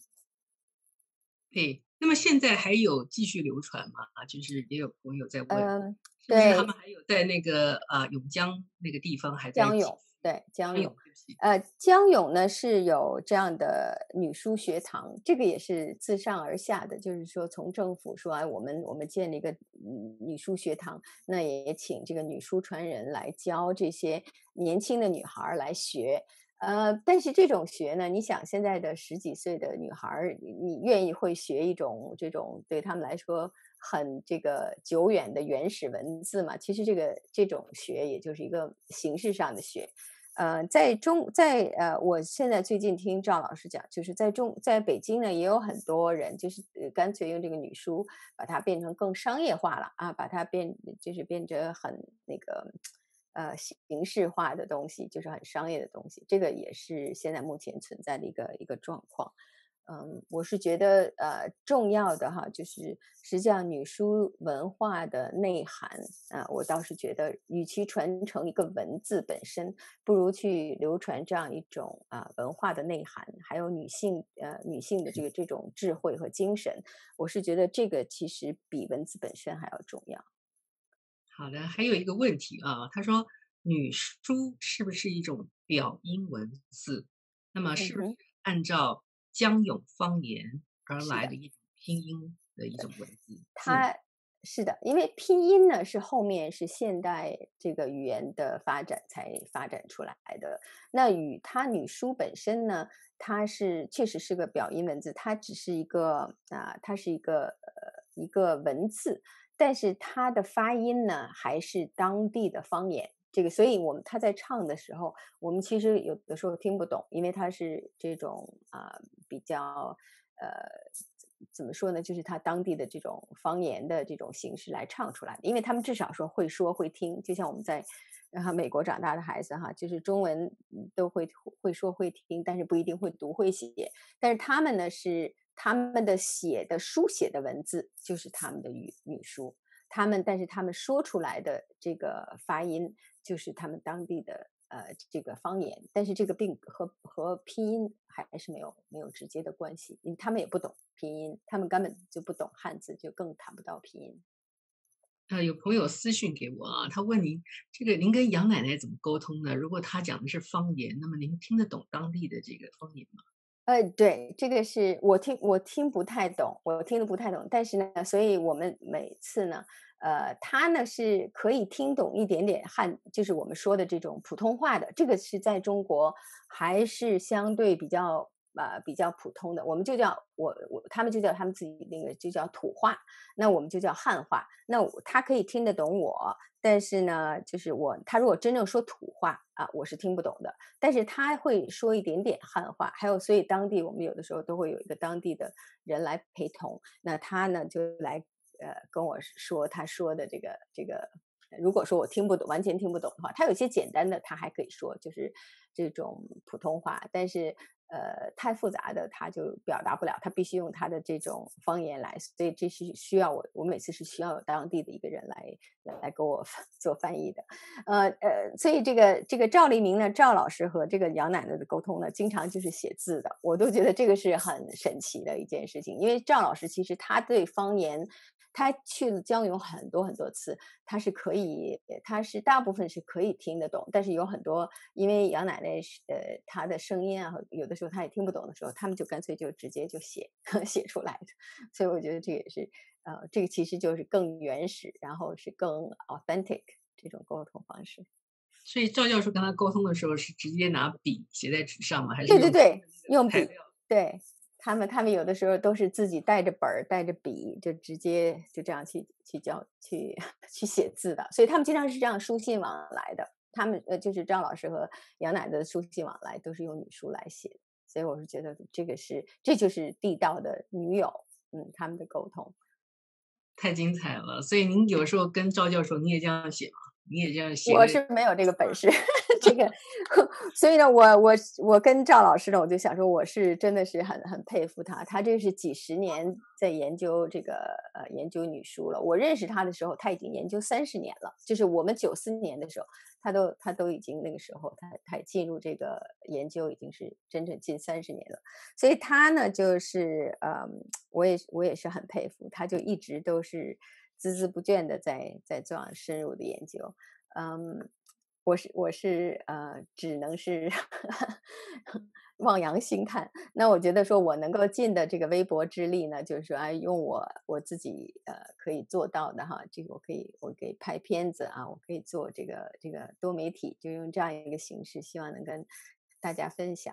对，那么现在还有继续流传吗？啊，就是也有朋友在问， 嗯， 是不是他对， 们还有在那个啊永江那个地方还在继江永，对，江永， 江永，对不起， 呃，江永呢是有这样的女书学堂，这个也是自上而下的，就是说从政府说，哎，我们我们建了一个嗯女书学堂，那也请这个女书传人来教这些年轻的女孩儿来学。呃，但是这种学呢，你想现在的十几岁的女孩儿，你你愿意会学一种这种对他们来说很这个久远的原始文字嘛？其实这个这种学也就是一个形式上的学， 呃，在中在呃，我现在最近听赵老师讲，就是在中在北京呢，也有很多人就是呃干脆用这个女书把它变成更商业化了啊，把它变就是变成很那个呃形式化的东西，就是很商业的东西，这个也是现在目前存在的一个一个状况。嗯，我是觉得呃重要的哈，就是实际上女书文化的内涵啊、我倒是觉得，与其传承一个文字本身，不如去流传这样一种啊、文化的内涵，还有女性呃女性的这个这种智慧和精神，我是觉得这个其实比文字本身还要重要。 好的，还有一个问题啊，他说女书是不是一种表音文字？那么是不是嗯哼， 按照江永方言而是的。 来的一种拼音的一种文字字母？ 它是的，因为拼音呢是后面是现代这个语言的发展才发展出来的。那与它女书本身呢，它是确实是个表音文字，它只是一个啊、它是一个呃一个文字，但是它的发音呢还是当地的方言。这个，所以我们他在唱的时候，我们其实有的时候听不懂，因为它是这种啊、比较呃怎么说呢，就是他当地的这种方言的这种形式来唱出来的，因为他们至少说会说会听，就像我们在呃美国长大的孩子哈，就是中文嗯都会会说会听，但是不一定会读会写，但是他们呢是他们的写的书写的文字就是他们的语语书，他们但是他们说出来的这个发音就是他们当地的呃这个方言，但是这个并和和拼音还是没有没有直接的关系，因为他们也不懂拼音，他们根本就不懂汉字，就更谈不到拼音。 呃，有朋友私讯给我啊，他问您这个您跟杨奶奶怎么沟通呢？如果她讲的是方言，那么您听得懂当地的这个方言吗？ 呃，对，这个是我听我听不太懂，我听得不太懂，但是呢，所以我们每次呢，呃，他呢是可以听懂一点点汉，就是我们说的这种普通话的，这个是在中国还是相对比较呃比较普通的，我们就叫我我他们就叫他们自己那个就叫土话，那我们就叫汉话，那我他可以听得懂我，但是呢，就是我他如果真正说土话啊，我是听不懂的。但是他会说一点点汉话，还有所以当地我们有的时候都会有一个当地的人来陪同，那他呢就来呃跟我说他说的这个这个，如果说我听不懂，完全听不懂的话，他有些简单的他还可以说，就是这种普通话，但是呃太复杂的他就表达不了，他必须用他的这种方言来，所以这是需要我我每次是需要有当地的一个人来来给我做翻译的。呃呃，所以这个这个赵黎明呢，赵老师和这个杨奶奶的沟通呢，经常就是写字的，我都觉得这个是很神奇的一件事情。因为赵老师其实他对方言，他去了江永很多很多次，他是可以，他是大部分是可以听得懂，但是有很多因为杨奶奶是呃她的声音啊，有的时候他也听不懂的时候，他们就干脆就直接就写写出来的。所以我觉得这也是呃，这个其实就是更原始，然后是更 authentic 这种沟通方式。 所以赵教授跟他沟通的时候是直接拿笔写在纸上吗？还是用对对对， 那个用笔， 材料？ 对，他们他们有的时候都是自己带着本儿、带着笔，就直接就这样去去教去去写字的，所以他们经常是这样书信往来的。他们呃，就是张老师和杨奶奶的书信往来都是用女书来写的，所以我是觉得这个是这就是地道的女友，嗯，他们的沟通。 太精彩了！所以您有时候跟赵教授，你也这样写吗？你也这样写我个是没有这个本事，这个，所以呢，我我我跟赵老师呢，我就想说，我是真的是很很佩服他，他这是几十年在研究这个呃研究女书了。我认识他的时候，他已经研究三十年了，就是我们九四年的时候，他都他都已经那个时候他他进入这个研究已经是真正近三十年了，所以他呢就是嗯，我也我也是很佩服，他就一直都是孜孜不倦的在在这样深入的研究。嗯，我是我是呃，只能是望洋兴叹。那我觉得说我能够尽的这个微薄之力呢，就是说啊，用我我自己呃可以做到的哈，这个我可以我可以拍片子啊，我可以做这个这个多媒体，就用这样一个形式，希望能跟大家分享。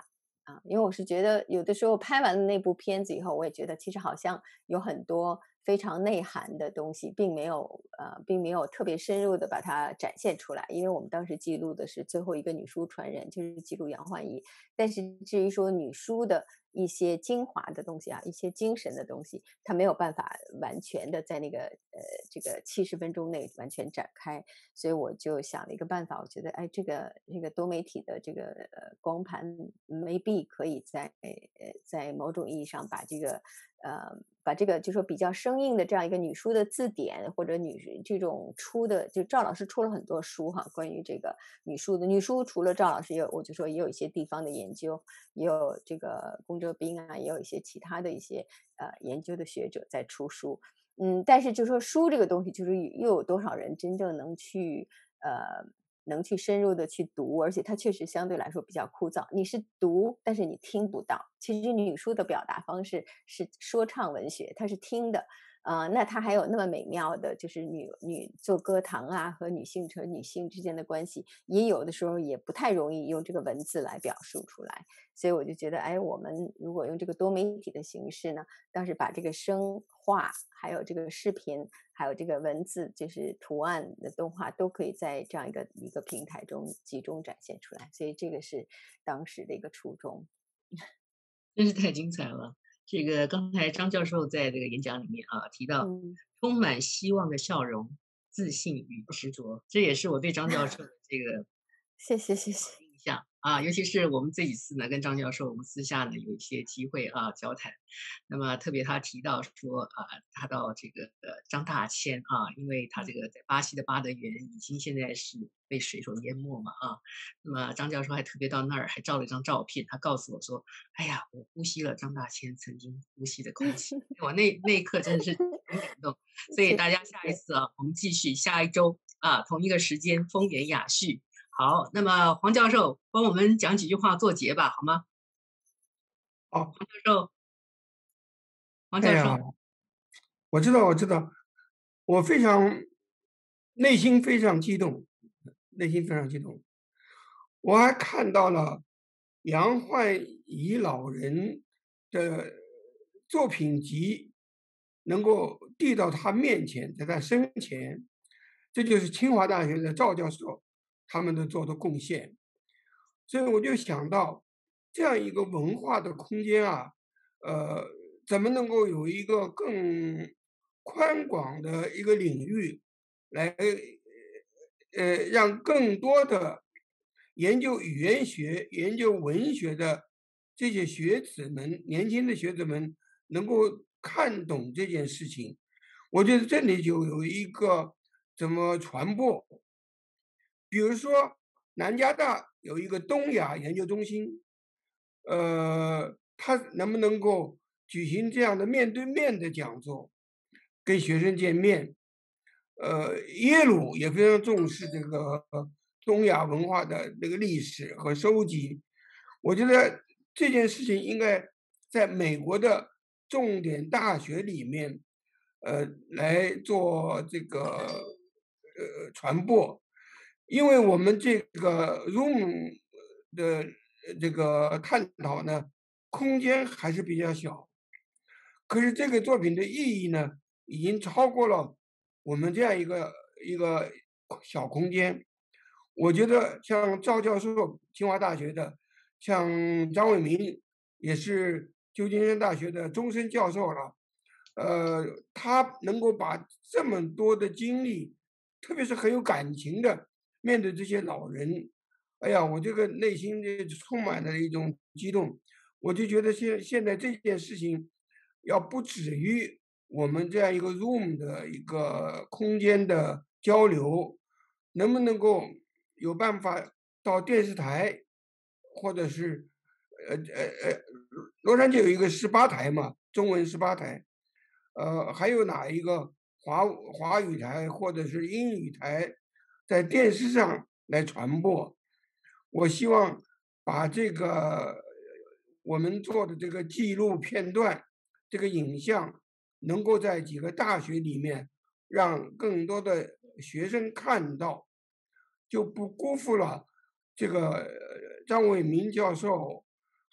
啊，因为我是觉得有的时候拍完了那部片子以后，我也觉得其实好像有很多非常内涵的东西，并没有呃，并没有特别深入的把它展现出来。因为我们当时记录的是最后一个女书传人，就是记录杨焕仪。但是至于说女书的一些精华的东西啊，一些精神的东西，它没有办法完全的在那个呃这个七十分钟内完全展开。所以我就想了一个办法，我觉得哎，这个这个多媒体的这个呃光盘 maybe 可以在呃在某种意义上把这个呃把这个就说比较生硬的这样一个女书的字典，或者女这种出的，就赵老师出了很多书哈，关于这个女书的。女书除了赵老师也有，我就说也有一些地方的研究，也有这个龚哲斌啊，也有一些其他的一些呃研究的学者在出书。嗯，但是就说书这个东西，就是又有多少人真正能去呃能去深入的去读，而且它确实相对来说比较枯燥。你是读，但是你听不到。其实女书的表达方式是说唱文学，它是听的。呃，那它还有那么美妙的，就是女女做歌堂啊，和女性和女性之间的关系，也有的时候也不太容易用这个文字来表述出来。所以我就觉得，哎，我们如果用这个多媒体的形式呢，当时把这个声画，还有这个视频，还有这个文字，就是图案的动画，都可以在这样一个一个平台中集中展现出来。所以这个是当时的一个初衷。 真是太精彩了。这个刚才张教授在这个演讲里面啊提到， 嗯， 充满希望的笑容、自信与执着，这也是我对张教授的这个谢谢谢谢印象啊。尤其是我们这几次呢，跟张教授我们私下呢有一些机会啊交谈，那么特别他提到说啊，他到这个呃张大千啊，因为他这个在巴西的巴德园已经现在是被水所淹没嘛啊，那么张教授还特别到那儿还照了一张照片，他告诉我说，哎呀，我呼吸了张大千曾经呼吸的空气，我那那一刻真的是很感动。所以大家下一次啊，我们继续下一周啊同一个时间风言雅叙。好，那么黄教授帮我们讲几句话做结吧，好吗？ 好， 黄教授，黄教授， 哎呀，我知道，我知道，我非常内心非常激动，内心非常激动。我还看到了杨焕仪老人的作品集能够递到他面前，在他身前，这就是清华大学的赵教授他们的做的贡献。所以我就想到，这样一个文化的空间啊，呃，怎么能够有一个更宽广的一个领域，来呃让更多的研究语言学、研究文学的这些学子们，年轻的学子们能够看懂这件事情。我觉得这里就有一个怎么传播，比如说南加大有一个东亚研究中心，呃，他能不能够举行这样的面对面的讲座，跟学生见面？呃，耶鲁也非常重视这个东亚文化的这个历史和收集。我觉得这件事情应该在美国的重点大学里面，呃，来做这个呃传播，因为我们这个 Zoom 的这个探讨呢，空间还是比较小，可是这个作品的意义呢，已经超过了我们这样一个一个小空间。我觉得像赵教授，清华大学的，像张伟民，也是旧金山大学的终身教授了。呃，他能够把这么多的精力，特别是很有感情的面对这些老人，哎呀，我这个内心就充满了一种激动。我就觉得现现在这件事情，要不止于我们这样一个 Zoom 的一个空间的交流，能不能够有办法到电视台，或者是呃呃呃，洛杉矶有一个十八台嘛，中文十八台，呃，还有哪一个华华语台或者是英语台，在电视上来传播？我希望把这个我们做的这个记录片段，这个影像，能够在几个大学里面让更多的学生看到，就不辜负了这个张伟民教授，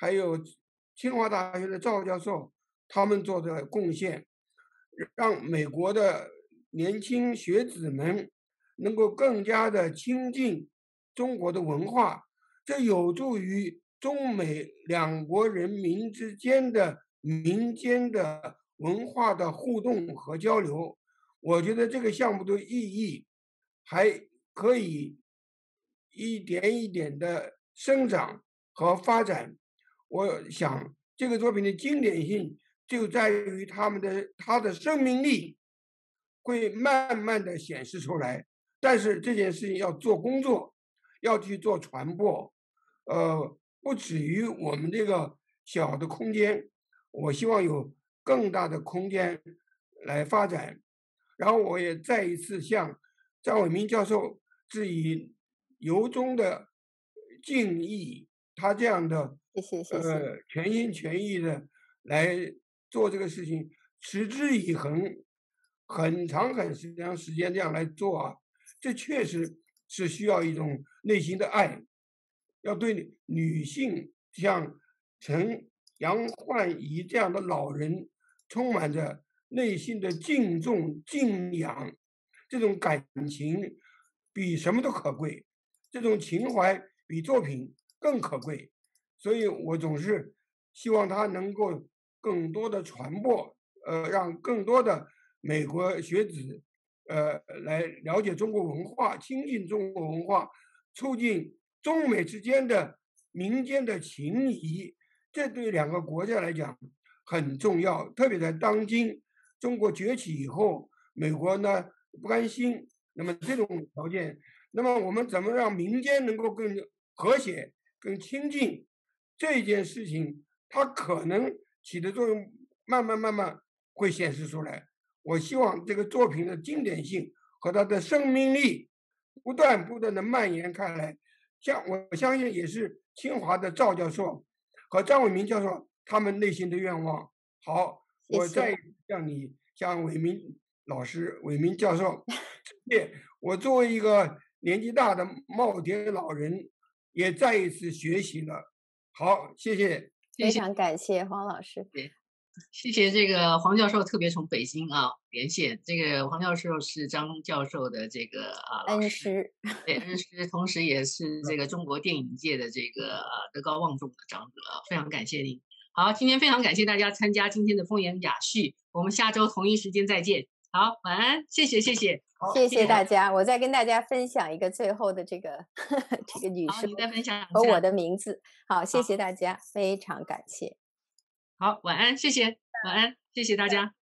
还有清华大学的赵教授他们做的贡献，让美国的年轻学子们能够更加的亲近中国的文化，这有助于中美两国人民之间的民间的文化的互动和交流。我觉得这个项目的意义还可以一点一点的生长和发展。我想这个作品的经典性就在于他们的它的生命力会慢慢的显示出来，但是这件事情要做工作，要去做传播，呃，不止于我们这个小的空间，我希望有更大的空间来发展。然后我也再一次向张伟民教授致以由衷的敬意，他这样的谢谢谢谢呃全心全意的来做这个事情，持之以恒，很长很长时间这样来做啊，这确实是需要一种内心的爱，要对女性像陈杨焕仪这样的老人充满着内心的敬重敬仰，这种感情比什么都可贵，这种情怀比作品更可贵，所以我总是希望它能够更多的传播，呃，让更多的美国学子，呃，来了解中国文化，亲近中国文化，促进中美之间的民间的情谊，这对两个国家来讲很重要。特别在当今中国崛起以后，美国呢不甘心，那么这种条件，那么我们怎么让民间能够更和谐、更亲近？这件事情它可能起的作用，慢慢慢慢会显示出来。我希望这个作品的经典性和它的生命力不断不断的蔓延开来。像我相信也是清华的赵教授和张伟民教授他们内心的愿望。好，我再向你向伟民老师、伟民教授，我作为一个年纪大的耄耋老人，也再一次学习了。好，谢谢， 非常感谢黄老师。 谢谢这个黄教授特别从北京啊连线，这个黄教授是张教授的这个啊恩师， 对恩师，同时也是这个中国电影界的这个啊德高望重的长者，非常感谢您。好，今天非常感谢大家参加今天的风言雅叙，我们下周同一时间再见。好，晚安，谢谢谢谢， 谢谢大家。我再跟大家分享一个最后的这个这个女士和我的名字。好，谢谢大家，非常感谢。 好，晚安，谢谢，晚安，谢谢大家。